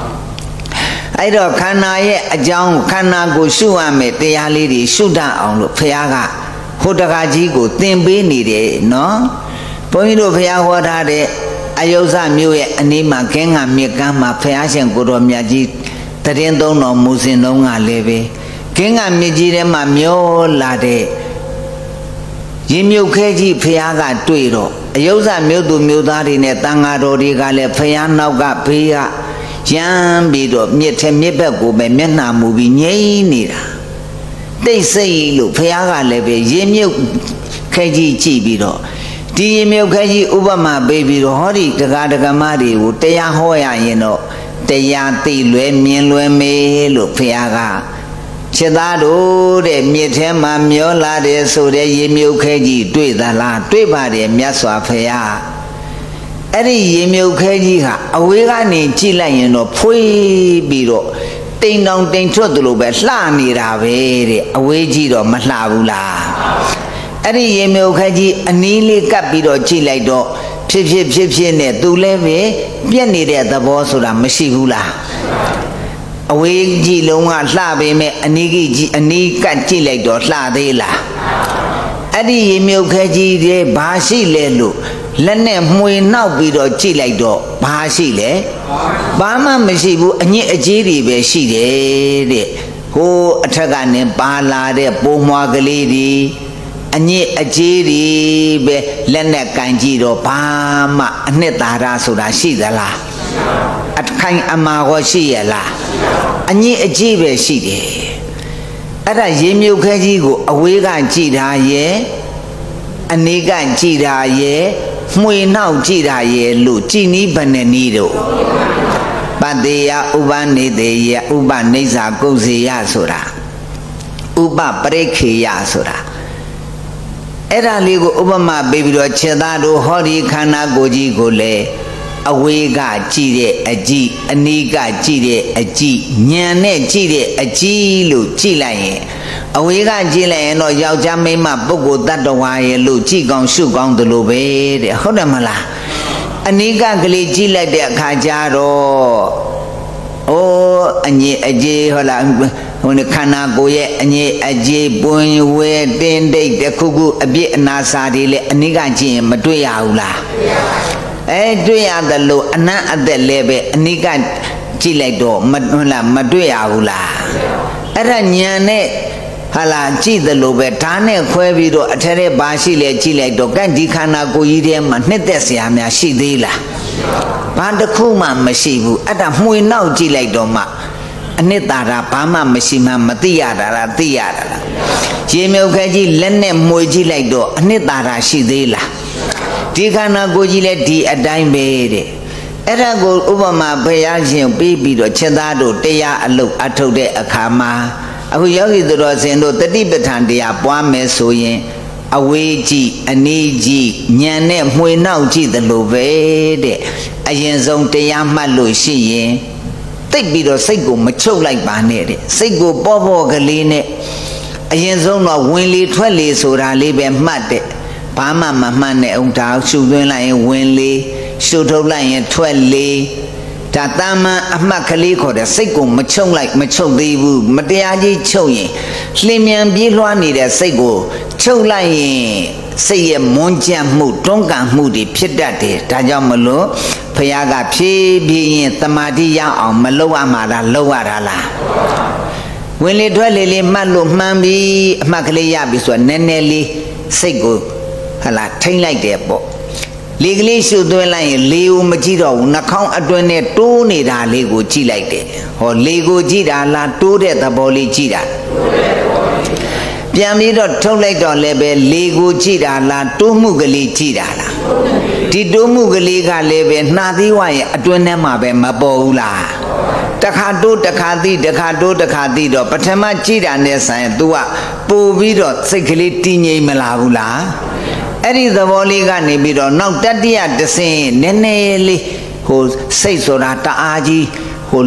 ai đó khana ye ajang khana ko shu wa me taya li di shu da aung lo phaya ka ho taka ji ko tin pe ni de no bông ji lo phaya ho tha de ayusa myo ye ani ma khen nga myet kan ma phaya shin ko ro mya ji tarin thong no mu sin long nga le be khen nga myet ji de ma myo la de yin myut khe ji phaya ka twai ro ayusa myo tu myo tha de ne tanga ro de ka le phaya naw ka phe ka Jam bido miete miebe ko be mena mu bi nyei ni da dai sai lo phaya ka le be yin myut khe ji chi bi do di yin myut khe ji upama pe bi do hori daga daga ma de ko taya ho ya yin do taya ti lwe myin lwe me lo phaya ka chit tha do de myet the ma myo la de so de yin myut khe ji twai da la twai ba de myat swa phayaအဲ့ဒီရေမြုပ်ခဲကြီးဟာအဝေးကနေကြည့်လိုက်ရင်တော့ဖွေးပြီးတော့တိမ်တောင်တိမ်ထွတ်တယ်လို့ပဲလှနေတာပဲတဲ့အဝေးကြီးတော့မလှဘူးလားအဲ့ဒီရေမြုပ်ခဲကြီးအနီးလေးကပ်ပြီးတော့ကြည့်လိုက်တော့ဖြစ်ဖြစ်နဲ့သူလည်းပဲပြက်နေတဲ့သဘောဆိုတာမရှိဘူးလားအဝေးကြီးလုံးကလှပေမဲ့အနီးကြီးအနီးကပ်ကြည့်လိုက်တော့လှသေးလားအဲ့ဒီရေမြုပ်ခဲကြီးတွေဘာရှိလဲလို့လက်နဲ့မှွေနောက်ပြီးတော့ကြည့်လိုက်တော့ဘာရှိလဲဘာမှမရှိဘူးအညစ်အကြေးတွေပဲရှိတယ်တဲ့ဟိုအထက်ကနေပါလာတဲ့ပိုးမွားကလေးတွေအညစ်အကြေးတွေပဲလက်နဲ့ကန်ကြည့်တော့ဘာမှအနှစ်သာရဆိုတာရှိသလားအခိုင်အမာကိုရှိရလားအညစ်အကြေးပဲရှိတယ်အဲ့ဒါရေမြုပ်ခဲကြီးကိုအဝေးကကြည့်တာရဲ့အနီးကကြည့်တာရဲ့မှွေနောက်ကြည့်တာရဲ့လို့ကြည်နီးဘယ်နဲ့နီးတော့ပတ္တေယဥပနေတေယဥပနိစ္စကုဇေယဆိုတာဥပပရိခေယဆိုတာအဲ့ဒါလေးကိုဥပမာပေးပြီးတော့ခြေသားတို့ဟောဒီခန္ဓာကိုယ်ကြီးကိုလေအဝေးကကြည့်တဲ့အကြည့်အနီးကကြည့်တဲ့အကြည့်ဉာဏ်နဲ့ကြည့်တဲ့အကြည့်လို့ကြည့်လိုက်ရင်အဝေးကကြည့်လိုက်ရင်တော့ယောက်ျားမိန်းမပုဂ္ဂိုလ်တ attva ရဲ့လို့ကြည့်ကောင်းရှုကောင်းတယ်လို့ပဲတဲ့ဟုတ်တယ်မလားအနိကကလေးကြည့်လိုက်တဲ့အခါကျတော့အိုးအညစ်အကြေးဟုတ်လားဟိုခန္ဓာကိုယ်ရဲ့အညစ်အကြေးပွင့်ဝဲတင်းတိတ်တစ်ခုခုအပြစ်အနာစာတွေလည်းအနိကကြည့်ရင်မတွေ့ရဘူးလားတွေ့ရတယ်လို့အနတ်အသက်လည်းပဲအနိကကြည့်လိုက်တော့ဟုတ်လားမတွေ့ရဘူးလားအဲ့ဒါဉာဏ်နဲ့ဟာလာကြည့်တယ်လို့ပဲဓာတ်နဲ့ခွဲပြီးတော့အထက်ထဲဘာရှိလဲကြည့်လိုက်တော့ကဲဒီခန္ဓာကိုယ်ကြီးထဲမှာနှစ်သက်စရာများရှိသေးလားဘာတစ်ခုမှမရှိဘူးအဲ့ဒါမှွေနောက်ကြည့်လိုက်တော့မှအနှစ်သာရဘာမှမရှိမှမသိရတာလားသိရတာလားရေမြုပ်ခဲကြီးလက်နဲ့မှွေကြည့်လိုက်တော့အနှစ်သာရရှိသေးလားဒီခန္ဓာကိုယ်ကြီးလည်းဒီအတိုင်းပဲတဲ့အဲ့ဒါကိုဥပမာဘုရားရှင်ပြီးပြီးတော့ချက်သားတို့တရားအလုပ်အထုတ်တဲ့အခါမှာအခုယောဂီသူတော်စင်တို့တတိပဋ္ဌာန်တရားပွားမယ်ဆိုရင်အဝေးကြည့်အနီးကြည့်ဉာဏ်နဲ့မှွေနောက်ကြည့်တယ်လို့ပဲတဲ့အရင်ဆုံးတရားမှတ်လို့ရှိရင်တိတ်ပြီးတော့စိတ်ကိုမချုပ်လိုက်ပါနဲ့တဲ့စိတ်ကိုပေါ့ပေါ့ကလေးနဲ့အရင်ဆုံးတော့ဝင်လေထွက်လေဆိုတာလေးပဲမှတ်တဲ့ဘာမှမမှတ်နဲ့အောင်ဒါရှုသွင်းလိုက်ရင်ဝင်လေရှုထုတ်လိုက်ရင်ထွက်လေဒါတာမန်အမှတ်ကလေးခေါ်တဲ့စိတ်ကိုမချုပ်လိုက်မချုပ်သေးဘူးမတရားကြီးချုပ်ရင်လျင်မြန်ပြေးလွှားနေတဲ့စိတ်ကိုချုပ်လိုက်ရင်စိတ်ရဲ့မွန်းကြံ့မှုတွန်းကန်မှုတွေဖြစ်တတ်တယ်ဒါကြောင့်မလို့ဘုရားကဖြည်းဖြည်းရင်တမာတိရအောင်မလုပ်ရမှာလားလုပ်ရတာလားဝင်လေထွက်လေလေးမှတ်လို့မှန်ပြီအမှတ်ကလေးရပြီဆိုတော့နည်းနည်းလေးစိတ်ကိုဟလာထိမ့်လိုက်တယ်ပေါ့လေကလေးရှုသွင်းလိုက်ရင်လေကိုမကြည့်တော့ဘူးနှာခေါင်းအတွင်းနဲ့တိုးနေတာလေးကိုကြည့်လိုက်တယ်ဟောလေကိုကြည့်တာလားတိုးတဲ့သဘောလေးကြည့်တာပြန်ပြီးတော့ထုတ်လိုက်တော့လည်းပဲလေကိုကြည့်တာလားတိုးမှုကလေးကြည့်တာလားဒီတိုးမှုကလေးကလည်းပဲနှာသီးဝရဲ့အတွင်းထဲမှာပဲမပေါ်ဘူးလားတခါတိုးတခါသီးတခါတိုးတခါသီးတော့ပထမကြည့်တာနဲ့ဆိုင် तू ကပို့ပြီးတော့စိတ်ကလေးတည်ငြိမ်မလာဘူးလားအဲ့ဒီသဘောလေးကနေပြီးတော့နောက်တတိယတဆင်းနည်းနည်းလေးဟိုစိတ်ဆိုတာတအားကြီးဟို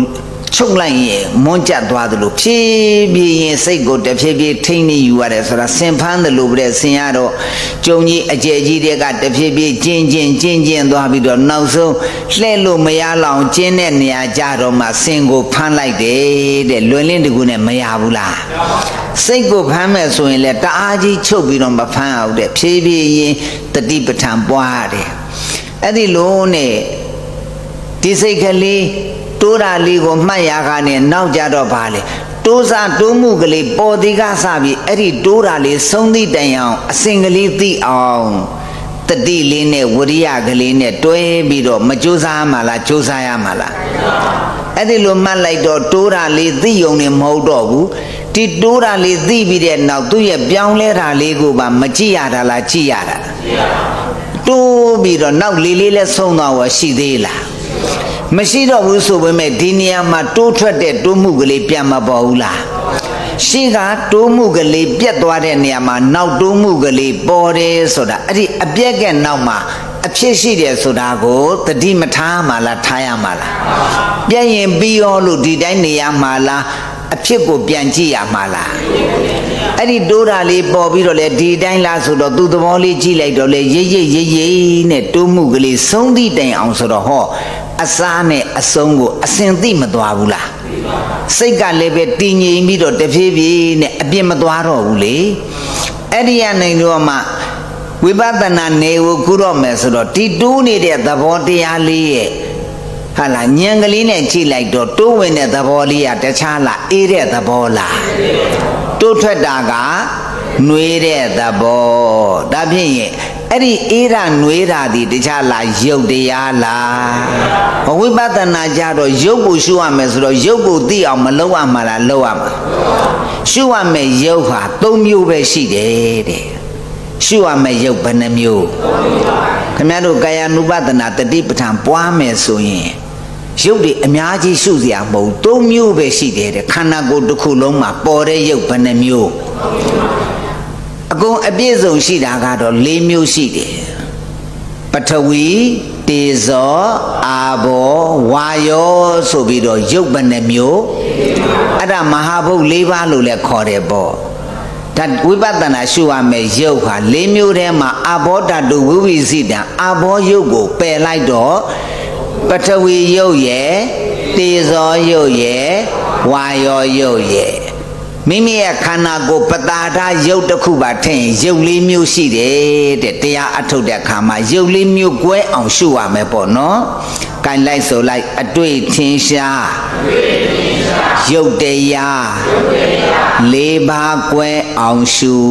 ချုပ်လိုက်ရင်မွန်းကျသွားသလိုဖြည်းဖြည်းရင်စိတ်ကိုတဖြည်းဖြည်းထိန်းနေယူရတယ်ဆိုတာဆင်ဖမ်းတယ်လို့ပဲဆင်ရတော့ကျုံကြီးအကျယ်ကြီးတွေကတဖြည်းဖြည်းကျင်းသွားပြီးတော့နောက်ဆုံးလှဲ့လို့မရလောက်ကျင်းတဲ့နေရာကြတော့မှဆင်ကိုဖမ်းလိုက်တယ်တဲ့လွင်လင်းတကူနဲ့မရဘူးလားစိတ်ကိုဖမ်းမဲ့ဆိုရင်လည်းတအားကြီးချုပ်ပြီးတော့မဖမ်းအောင်တဲ့ဖြည်းဖြည်းရင်တတိပဋ္ဌာန်ပွားတယ်အဲ့ဒီလိုနဲ့ဒီစိတ်ကလေးတိုးတာလေးကိုမှတ်ရကနေနောက်ကြတော့ပါလေတိုးစားတိုးမှုကလေးပေါ်ဒီကစပြီးအဲ့ဒီတိုးတာလေးဆုံးသည့်တိုင်အောင်အစဉ်ကလေးသိအောင်တတိလေးနဲ့ဝရိယကလေးနဲ့တွဲပြီးတော့မကြိုးစားမှလားကြိုးစားရမှလားအဲ့ဒီလိုမှတ်လိုက်တော့တိုးတာလေးသိုံနဲ့မဟုတ်တော့ဘူးဒီတိုးတာလေးသိပြီးတဲ့နောက်သူ့ရဲ့ပြောင်းလဲတာလေးကိုပါမကြည့်ရတာလားကြည့်ရတာတိုးပြီးတော့နောက်လေးလေးလဲဆုံးသွားဝရှိသေးလားမရှိတော့ဘူးဆိုပေမဲ့ဒီနေရာမှာတိုးထွက်တဲ့တိုးမှုကလေးပြန်မပေါ်ဘူးလားရှိကတိုးမှုကလေးပြတ်သွားတဲ့နေရာမှာနောက်တိုးမှုကလေးပေါ်တယ်ဆိုတာအဲ့ဒီအပြက်ကနောက်မှာအဖြစ်ရှိတယ်ဆိုတာကိုတတိမထားမှလားထားရမှလားပြည့်ရင်ပြီးရောလို့ဒီတိုင်းနေရမှလားအဖြစ်ကိုပြန်ကြည့်ရမှလားအဲ့ဒီတိုးတာလေးပေါ်ပြီးတော့လေဒီတိုင်းလားဆိုတော့သူ့သဘောလေးကြည့်လိုက်တော့လေရိပ်နဲ့တိုးမှုကလေးဆုံးသည့်တိုင်အောင်ဆိုတော့ဟောအစားနဲ့အဆုံးကိုအစင်သိမသွားဘူးလားစိတ်ကလည်းပဲတည်ငြိမ်ပြီးတော့တဖြည်းဖြည်းနဲ့အပြစ်မသွားတော့ဘူးလေအဲ့ဒီကနေတော့မှဝိပဿနာနေကိုကုတော့မယ်ဆိုတော့ဒီတိုးနေတဲ့သဘောတရားလေးရဲ့ဟာလားဉာဏ်ကလေးနဲ့ကြည့်လိုက်တော့တိုးဝင်တဲ့သဘောလေးကတခြားလားအေးတဲ့သဘောလားတိုးထွက်တာကနှွေးတဲ့သဘောဒါဖြင့်ရင်အဲ့ဒီအေးရနှွေးတာဒီတခြားလားရုပ်တရားလားဝိပဿနာကြတော့ရုပ်ကိုရှုရမယ်ဆိုတော့ရုပ်ကိုသိအောင်မလုပ်ရမှာလားလုပ်ရမှာရှုရမယ်ရုပ်ဟာ၃မျိုးပဲရှိတယ်တဲ့ရှုရမယ်ရုပ်ဘယ်နှမျိုးခင်ဗျားတို့ကာယ ानु ပဒနာတတိပဋ္ဌာန်ပွားမယ်ဆိုရင်ရုပ်တွေအများကြီးရှုစရာမဟုတ်၃မျိုးပဲရှိတယ်တဲ့ခန္ဓာကိုယ်တစ်ခုလုံးမှာပေါ်တဲ့ရုပ်ဘယ်နှမျိုးအကုန်အပြည့်စုံရှိတာကတော့၄မျိုးရှိတယ်ပထဝီတေဇောအာဘောဝါယောဆိုပြီးတော့ရုပ်ဘယ်နှမျိုးအဲ့ဒါမဟာဘုတ်၄ပါးလို့လည်းခေါ်တယ်ပေါ့ဒါဝိပဿနာရှုရမယ်ရုပ်ဟာ၄မျိုးထဲမှာအာဘောဓာတုဝိဝိဇိတံအာဘောရုပ်ကိုပယ်လိုက်တော့ပထဝီရုပ်ရဲ့တေဇောရုပ်ရဲ့ဝါယောရုပ်ရဲ့မိမိရဲ့ခန္ဓာကိုယ်ပတာဒရုပ်တစ်ခုပါထင်ရုပ်၄မျိုးရှိတယ်တဲ့တရားအထုတ်တဲ့အခါမှာရုပ်၄မျိုးကွဲအောင်ရှုရမယ်ပေါ့နော်။ကိုင်လိုက်ဆိုလိုက်အတွေ့ထင်ရှားရုပ်တရား၄ပါးကွဲအောင်ရှု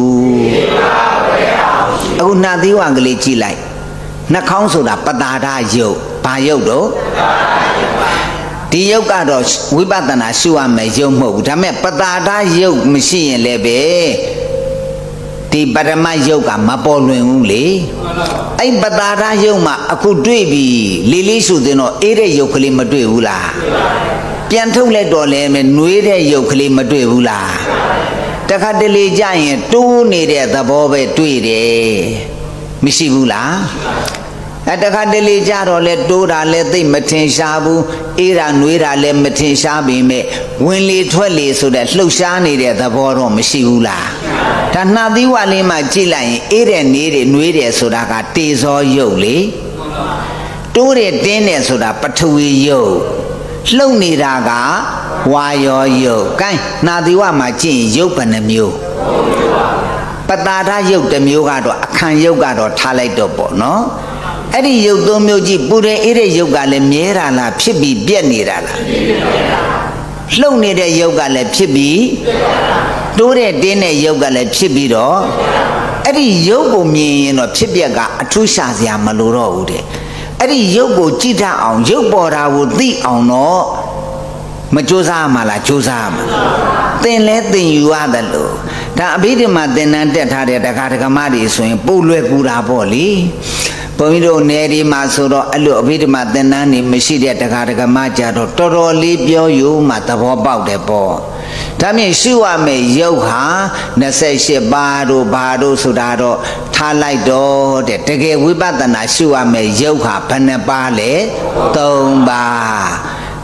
အခုနှာသီးဝါကလေးကြည့်လိုက်နှာခေါင်းဆိုတာပတာဒရုပ်ဘာရုပ်တော့ဒီယုတ်ကတော့ဝိပဿနာရှုရမယ်ယုတ်မဟုတ်ဘူးဒါပေမဲ့ပတာဒယုတ်မရှိရင်လည်းပဲဒီပရမယုတ်ကမပေါ်လွင်ဘူးလေအဲ့ပတာဒယုတ်မှာအခုတွေ့ပြီလေးလေးရှုတဲ့တော့အေးတဲ့ယုတ်ကလေးမတွေ့ဘူးလားပြန်ထုတ်လိုက်တော့လည်းနှွေးတဲ့ယုတ်ကလေးမတွေ့ဘူးလားတခါတလေကြရင်တိုးနေတဲ့သဘောပဲတွေ့တယ်မရှိဘူးလားတခါတလေကြတော့လဲတိုးတာလဲသိမထင်ရှားဘူးအေးတာနှွေးတာလဲမထင်ရှားပေမဲ့ဝင်လေထွက်လေဆိုတဲ့လှုပ်ရှားနေတဲ့သဘောတော့မရှိဘူးလားဒါနှာသီးဝါလေးမှကြည့်လိုက်ရင်အေးတဲ့နေတယ်နှွေးတယ်ဆိုတာကတေဇောယုတ်လေတိုးတယ်တင်းတယ်ဆိုတာပထဝီယုတ်လှုပ်နေတာကဝါယောယုတ်ကဲနှာသီးဝါမှာကြည့်ရင်ယုတ်ဘယ်နှမျိုးပတာဒယုတ်တစ်မျိုးကတော့အခန့်ယုတ်ကတော့ထားလိုက်တော့ပေါ့နော်အဲ့ဒီရုပ်သုံးမျိုးကြီးပူတဲ့အေးတဲ့ရုပ်ကလည်းမြဲတာလားဖြစ်ပြီးပြက်နေတာလားလှုပ်နေတဲ့ရုပ်ကလည်းဖြစ်ပြီးတိုးတဲ့တင်းတဲ့ရုပ်ကလည်းဖြစ်ပြီးတော့အဲ့ဒီရုပ်ကိုမြင်ရင်တော့ဖြစ်ပျက်ကအထူးရှာစရာမလိုတော့ဘူးတဲ့အဲ့ဒီရုပ်ကိုကြည့်တတ်အောင်ရုပ်ပေါ်တာကိုသိအောင်တော့မကြိုးစားမှလားကြိုးစားမှသင်လဲသင်ယူရတယ်လို့ဒါအဘိဓမ္မာသင်တန်းတက်ထားတဲ့တရားဓမ္မတွေဆိုရင်ပို့လွယ်ကူတာပေါ့လေဘုန်းကြီးတို့နယ်ဒီမှာဆိုတော့အဲ့လိုအဘိဓမ္မာသင်တန်းနေမရှိတဲ့တရားဓမ္မကြတော့တော်တော်လေးပြောယူမှသဘောပေါက်တယ်ပေါ့ဒါမြင်ရှုရမယ်ယုတ်ဟာ28ပါးတို့ဘာတို့ဆိုတာတော့ထားလိုက်တော့တဲ့တကယ်ဝိပဿနာရှုရမယ်ယုတ်ဟာဘယ်နှပါးလဲ3ပါး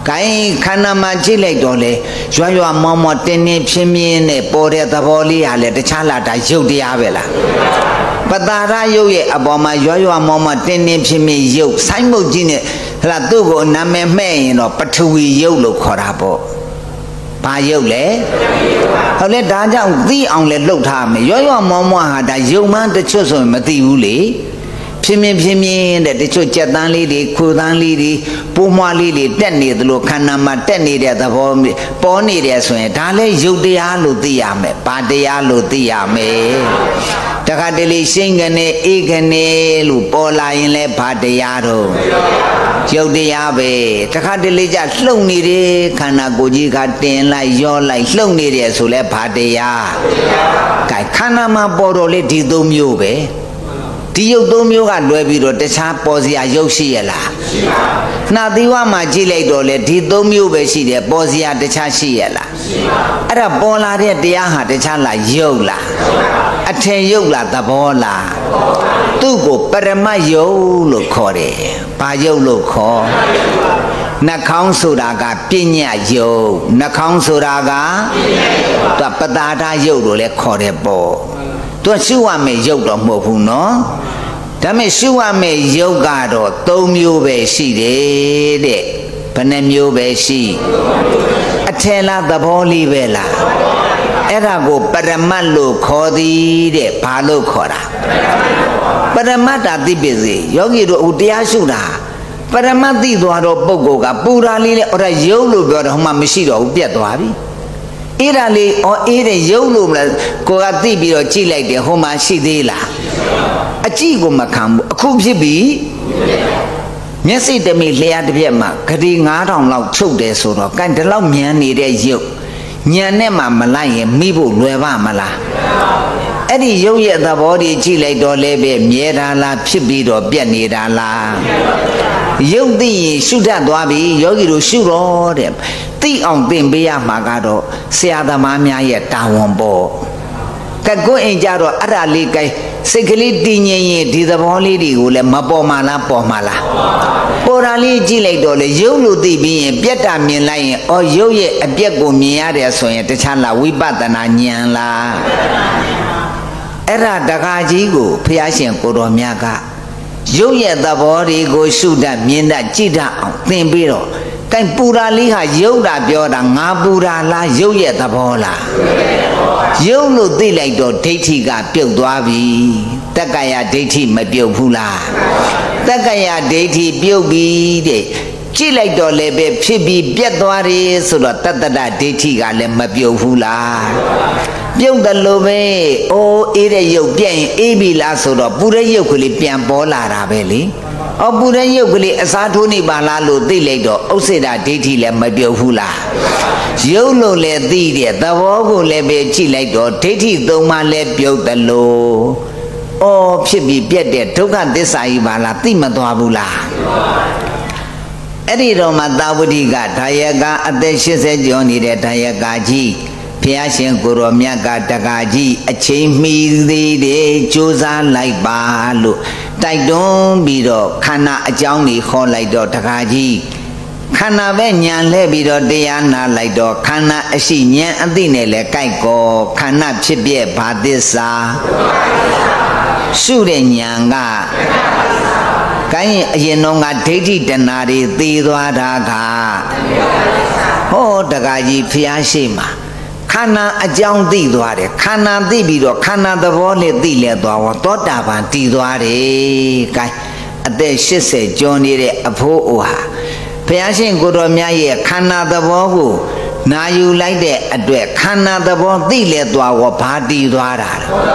Kai kana majile dole, joyo mama teni pimine pore the boli ale the chala da yodi avela. Patara yoye aboma joyo mama teni pimi yo, Simon Gine, Latugo name me no patui yolo corabo. Pa yole? Hole daja the only look time, joyo mama had a yoman the chosen Matiuli. Pimi that the church dan lady, Kudan lady, Puma lady, Denny the Locanama, Denny the home, Pony the Swing, Tale, Judia Lutiame, Padia Lutiame. Takadeli singane, Igane, Lupola in Le Padiaro. Jodiabe, Takadeli just lonely, Kanagoji got ten like your like lonely, Sule Padia. Kanama Borole Didum Yube. Dio Domioga Leviro, the Chaposia Yoshiela. Now the one my gile dole, Didomio Besi, the Bosia de Chashiela. At a bola de Diaha de Chala Yola. A ten yola the bola. Tugo, Peramayo locore, Payo loco. Na Counsuraga, Pina yo, Na Counsuraga, the Padada Yodole Corebo. To Shua me yoga mohuno. Tame Shua me yoga do, Tomio Besi de Panemio Besi. Atela the Boli Vela. Erago Paramalo Kodi de Palo Cora. Paramata di busy, Yogi do Udiashura. Paramati do Bogoga, Pura Lili or a Yolo got Homa Mishido, Piatuavi. Irali or Ire Yolo, Coatibi or Chile, the Homa Shidila. A Chigo Macam, a Kubjibi. Messi de me lay at Viema, cutting out on loud choke de soro, can't allow me any day you. Nyanema Malay, Mibu, Lueva Mala. Eddie Yoya the body Chile do lebe, Miera la, Pibido, Bianida la. Yodi, shoot at Wabi, Yogi to shoot all them. The on Bimbia Magado, Seada Mamia yet down bo. Go in Jaro Adalika, Sekili Dini, did the Bolidi, Mabomala Pomala. Porali Gile Dole, Yolu Dibi, Pieta Milay, or Yoye, a Biago Miaria, so at the Chala, we batana Nyanla. Era Dagajigo, Piasian Koromiaga. Yoye the body go shoot that mean that Chita, Timbiro. Can Pura Liha Yoda Bioda, Nabura la Yoye the Bola. Yolo delay do Tetiga Pilduavi, Takaya Deti Mabiopula. Takaya Deti Biobi de Chile do lebe Pibi Biatuari, so that Tata Detiga Lemabiopula. Yoga Lobe, oh, Ere Yopian, Ebi Lasso, Pura Yokuli Pian Bola Rabeli. O Buddha Yoguli, Asatuni Balalo, Diledo, Oseda Diti Lemabiopula. Yolo le Didia, the Vogo Lebe Chiledo, Teti Doma Lebio the Low. Oh, Pibi Piede, Toka Desaivala, Timaduabula. Ediroma Dawudiga, Tayaga, Adesha said Johnny de Tayagaji. Piasian Kuromiaga Tagaji, a chain me the Josa like Balu. Taidon Bido, Kana a Johnny Hall like Do Tagaji. Kana Venyan Lebido Diana like Do, Kana a Shinya Adinele Kaiko, Kana Chibie Padisa. Shooting Yanga. Kai Yenonga Teti Denari, Didoadaga. Oh, Tagaji Piashima. Kana a young Didoare, Kana Dibido, Kana the Vole Diledo, Totavan Didoare, Kai, a day she said Johnny Apoha. Piasin Guromia, Kana the Vogu, now you like the address, Kana the Vol Diledo, Party Dwara.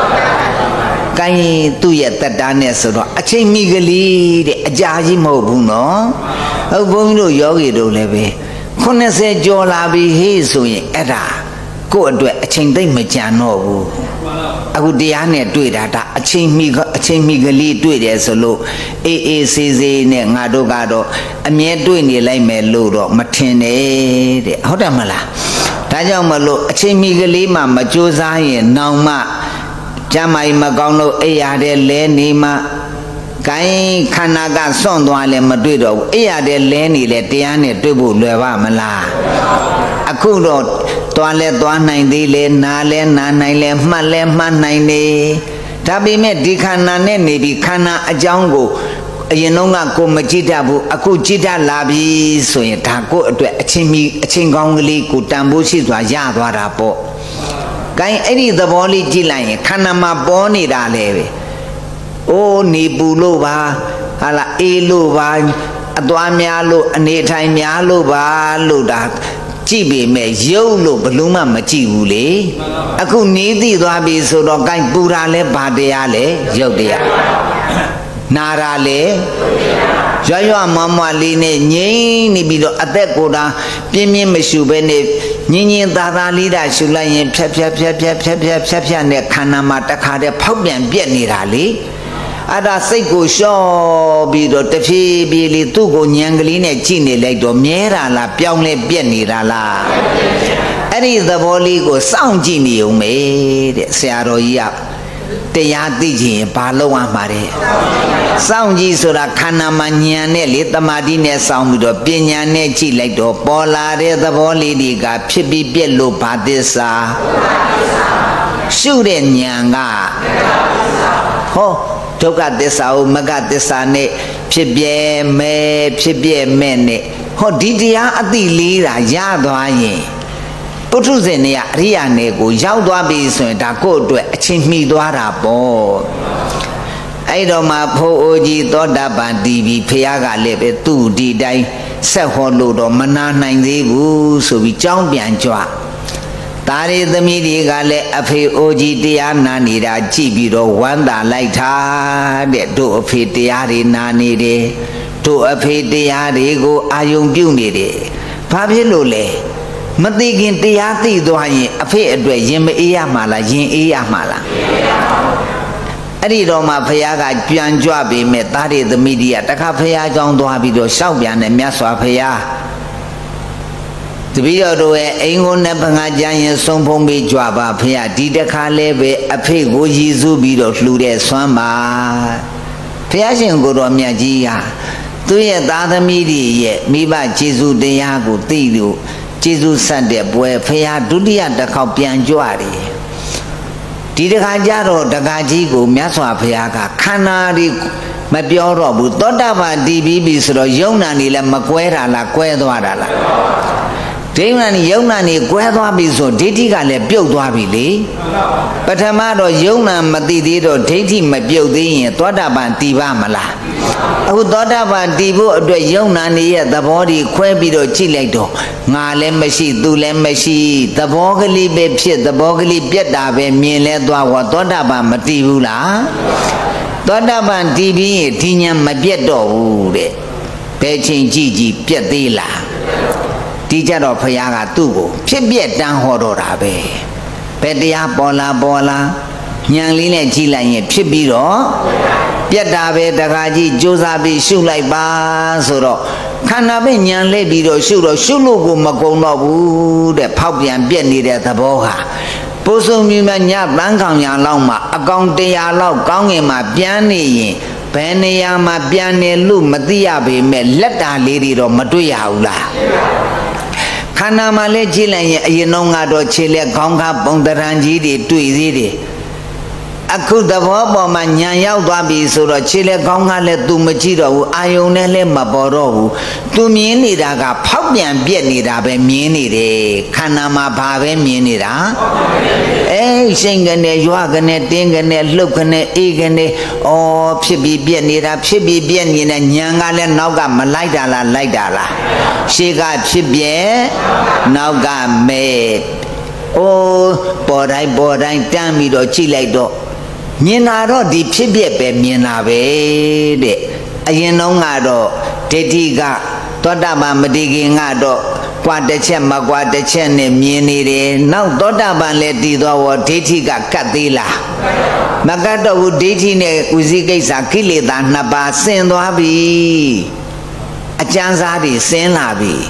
Kai to yet the Danesoro, a chain Migali, a Jaji Mobuno, a Bono Yogi do leve. Conese Jolabi, he's doing Era. Go and do a chain day Majano. I would Diane do it at a chain Migali do it as a low. AACZ Nado Gado, a mere doing the lame lodo, Martine, Hodamala. Tajamalo, a chain Migali, Mamma Josai, Nauma, Jamai Magano, Ayade, Lenima, Kai Kanaga son doale Madrido, Ea de Lenny le Tiane Dubu Leva Mala. Akudo, Toilet 190 Nale, Nanile, Male, Manine. Tabi me Dikana Nene, Kana Ajango. Yenonga ko majida bu aku jida labi so yin da ko atwet achin kaung kali ko tanbo shi swa ya twa da po gain ai di thabo li ji lai yin khana ma paw nida le be o ni pu lo ba hala e lo ba atwa mya lo ane thai mya lo ba lo da ji be me yau lo blu ma ma ji bu le aku ni ti twa bi so do gain pu ra le ba taya le yau taya Nara le, Jaya Mama Line, Yin, Nibido, Atekoda, Pimi Mesubene, Yin, Dada Lida, Sulayan, Pepia, Kanamata, Kade, Popian, Bienirali. Ada Seiko Shaw, Bido, Tefi, Billy, Tugo, Yangaline, Chini, Legdo, Miera, La Pione, Bienirala. Any the Boligo, Sound Genie, you made, Searoya. Teyati Paloa Mare. Sound Gisura Kanamania, Lita Madine Sound, Pina Nechi, Leto, Pola, the Bolidiga, Pipi Bello Padesa. Shooting Yanga. Ho, took at this out, Magatesane, Pibie Mene. Ho, Didia Adilira, Yadwaye. Putuzenia, Rianego, Yaudwabi, Daco, Chimmi Dwara Bo. I don't ma po oji toda bandivi, Piaga lebe, 2 di dai, Seholudo, Mana 90, so we jump and joa. Tari the Midigale, Ape oji diana nida, Jibido, Wanda Laita, that do a pitiari nanide, to a pitiari go, Ayum Bunide, Pabilule. Matigin Tiati doye, a fair address, Jim Eamala, Jim Eamala. Adidoma Payaga, Pian Joabi, Metari, the media, Takapaya, John Doabido, Shaubian, and Maswa Paya. The video do Engo Nepanga Giant Sompombi Joaba, Paya, Dida Kalebe, a pig, Goji Zubido, Flude, Swamba. Payashin Goromia Gia. သူရဲ့သားသမီးတွေရဲ့မိဘကျေးဇူးတရားကိုသိလို့ကျေးဇူးဆက်တဲ့ပွဲဖရာဒုတိယတစ်ခေါက်ပြန်ကြွတယ်ဒီတစ်ခါကျတော့တက္ကကြီးကိုမြတ်စွာဘုရားကခန္ဓာတွေမပြောတော့ဘူးသောတာပန်တည်ပြီးပြီဆိုတော့ယုံနာနေလဲမကွဲတာလားကွဲသွားတာလားဒိဋ္ဌိနဲ့ယုံနာနေကွဲသွားပြီဆိုဒိဋ္ဌိကလည်းပြုတ်သွားပြီလေပထမတော့ယုံနာမသိသေးတော့ဒိဋ္ဌိမပြုတ်သေးရင်သောတာပန်တည်ပါမလားအခုသောတာပန်တည်ဖို့အတွက်ယုံနာနေရဲ့သဘောတွေခွဲပြီးတော့ကြည့်လိုက်တော့ငါလည်းမရှိသူလည်းမရှိသဘောကလေးပဲဖြစ်သဘောကလေးပြတ်တာပဲမြင်လဲသွားဟောသောတာပန်မတည်ဘူးလားသောတာပန်တည်ပြီးရင်ဒီညာမပြတ်တော့ဘူးတဲ့ဘယ်ချိန်ကြည့်ကြည့်ပြတ်သေးလားဒီကြတော့ဖခင်ကသူ့ကိုဖြစ်ပြက်တန်းဟောတော့တာပဲဘယ်တရားပေါ်လာညံလေးနဲ့ကြည့်လိုက်ရင်ဖြစ်ပြီးတော့ပြက်တာပဲတခါကြီးကြိုးစားပြီးရှုလိုက်ပါဆိုတော့ခန္ဓာပဲညံလဲပြီးတော့ရှုလို့ကိုမကုံတော့ဘူးတဲ့ဖောက်ပြန်ပြက်နေတဲ့သဘောဟာပိုးစုံမြူညပန်းကောင်ညာလောက်မှာအကောင်100လောက်ကောင်းငင်မှာပြန်နေရင်ဘယ်နေရာမှာပြန်နေလို့မသိရပေမဲ့လက်တာလေးတွေတော့မတွေ့ရဘူးလားခန္ဓာမှာလဲကြည့်လိုက်ရင်အရင်တော့ကတော့ခြေလက်ခေါင်းခါပုံတရံကြီးတွေတွေ့သေးတယ်အခုသဘောပေါ်မှာညံရောက်သွားပြီဆိုတော့ခြေလက်ခေါင်းကလည်းသူမကြည့်တော့ဘူးအာယုံနဲ့လည်းမပေါ်တော့ဘူးသူမြင်နေတာကဖောက်ပြန်ပြက်နေတာပဲမြင်နေတယ်ခန္ဓာမှာဘာပဲမြင်နေတာရှိန်ကနေရွာကနေတင်းကနေလှုပ်ကနေအေးကနေဖြစ်ပြီးပြက်နေတာဖြစ်ပြီးပြက်နေတဲ့ညံကလည်းနောက်ကမလိုက်တာလားလိုက်တာလားရှေ့ကဖြစ်ပြက်နောက်ကမဲ့ပေါ်တိုင်းတန်းပြီးတော့ကြည့်လိုက်တော့မြင်တာတော့ဒီဖြစ်ပြက်ပဲမြင်တာပဲတဲ့အရင်တော့ကတော့ဒိဋ္ဌိကသောတာပန်မတည်ခင်ကတော့ကွာတစ်ချက်မကွာတစ်ချက်နဲ့မြင်နေတယ်နောက်သောတာပန်လည်းတည်သွားတော့ဒိဋ္ဌိကကတ်သေးလားမကတ်တော့ဘူးဒိဋ္ဌိနဲ့ဥစည်းကိစ္စကိလေသာ2ပါးဆင်သွားပြီအကျဉ်းစားတွေဆင်းလာပြီ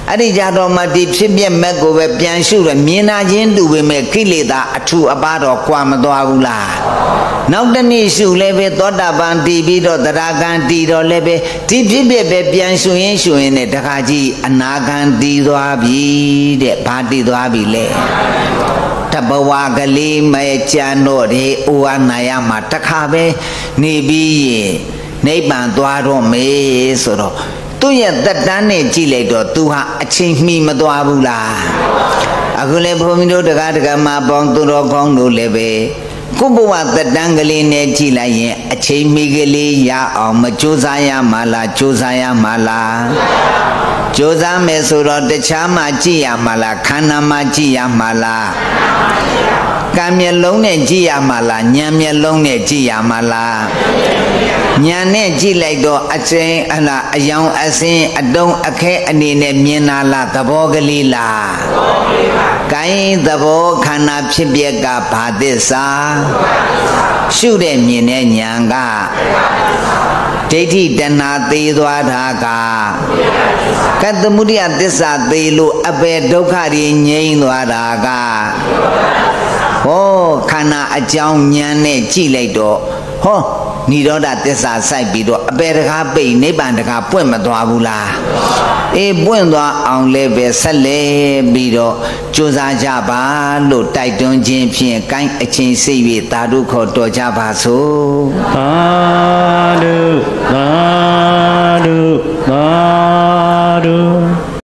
အဲ့ဒီကြတော့မှဒီဖြစ်ပြမဲ့ကိုပဲပြန်ရှုရမြင်နာချင်းတူပေမဲ့ကိလေသာအထူအပါတော့ကွာမသွားဘူးလားနောက်တနေ့ရှုလည်းပဲသောတာပန်တည်ပြီးတော့သရဂံတည်တော့လည်းပဲဒီဖြစ်ပြပဲပြန်ရှုရင်နဲ့တခါကြီးအနာဂံတည်သွားပြီတဲ့ဘာတည်သွားပြီလဲတဘဝကလေးမဲကြံတော့ဒီဩဝနာယမှာတခါပဲနေပြီးရင်နိဗ္ဗာန်သွားတော့မေဆိုတော့သူ့ရဲ့သက်တမ်းနဲ့ကြည့်လိုက်တော့သူဟာအချိန်မီမသွားဘူးလားအခုလေဘုန်းကြီးတို့တရားဓမ္မပေါင်းသူတော်ကောင်းတို့လည်းပဲကိုဘဝသက်တမ်းကလေးနဲ့ကြည့်လိုက်ရင်အချိန်မီကလေးရအောင်မကြိုးစားရမှာလားကြိုးစားရမှာလားကြိုးစားမယ်ဆိုတော့တခြားမှကြည့်ရမှာလားခန္ဓာမှကြည့်ရမှာလားကံမျက်လုံးနဲ့ကြည့်ရမှာလားဉာဏ်မျက်လုံးနဲ့ကြည့်ရမှာလားဉာဏ်နဲ့ကြည့်လိုက်တော့အချင်းအလားအယောင်အစင်းအတုံးအခဲအနေနဲ့မြင်လာလားသဘောကလေးလားကိုင်းသဘောခန္ဓာဖြစ်ပျက်ကဘာသစ္စာရှုတဲ့မြင်တဲ့ဉာဏ်ကဒိဋ္ဌိတဏှာသေးသွားတာကကတ္တမုဒိယသစ္စာသေးလို့အပေဒုက္ခတွေငြိမ်းသွားတာကဟောခန္ဓာအကြောင်းဉာဏ်နဲ့ကြည့်လိုက်တော့ဟောနိရောဓသစ္စာစိုက်ပြီးတော့အပေတကားပိတ်နိဗ္ဗာန်တကားပွင့်မသွားဘူးလားအေးပွင့်သွားအောင်လည်းပဲဆက်လက်ပြီးတော့ကြိုးစားကြပါလို့တိုက်တွန်းခြင်းဖြင့်ကိုင်းအချင်းစိတ်၍သာဓုခေါ်တော်ကြပါစို့သာဓု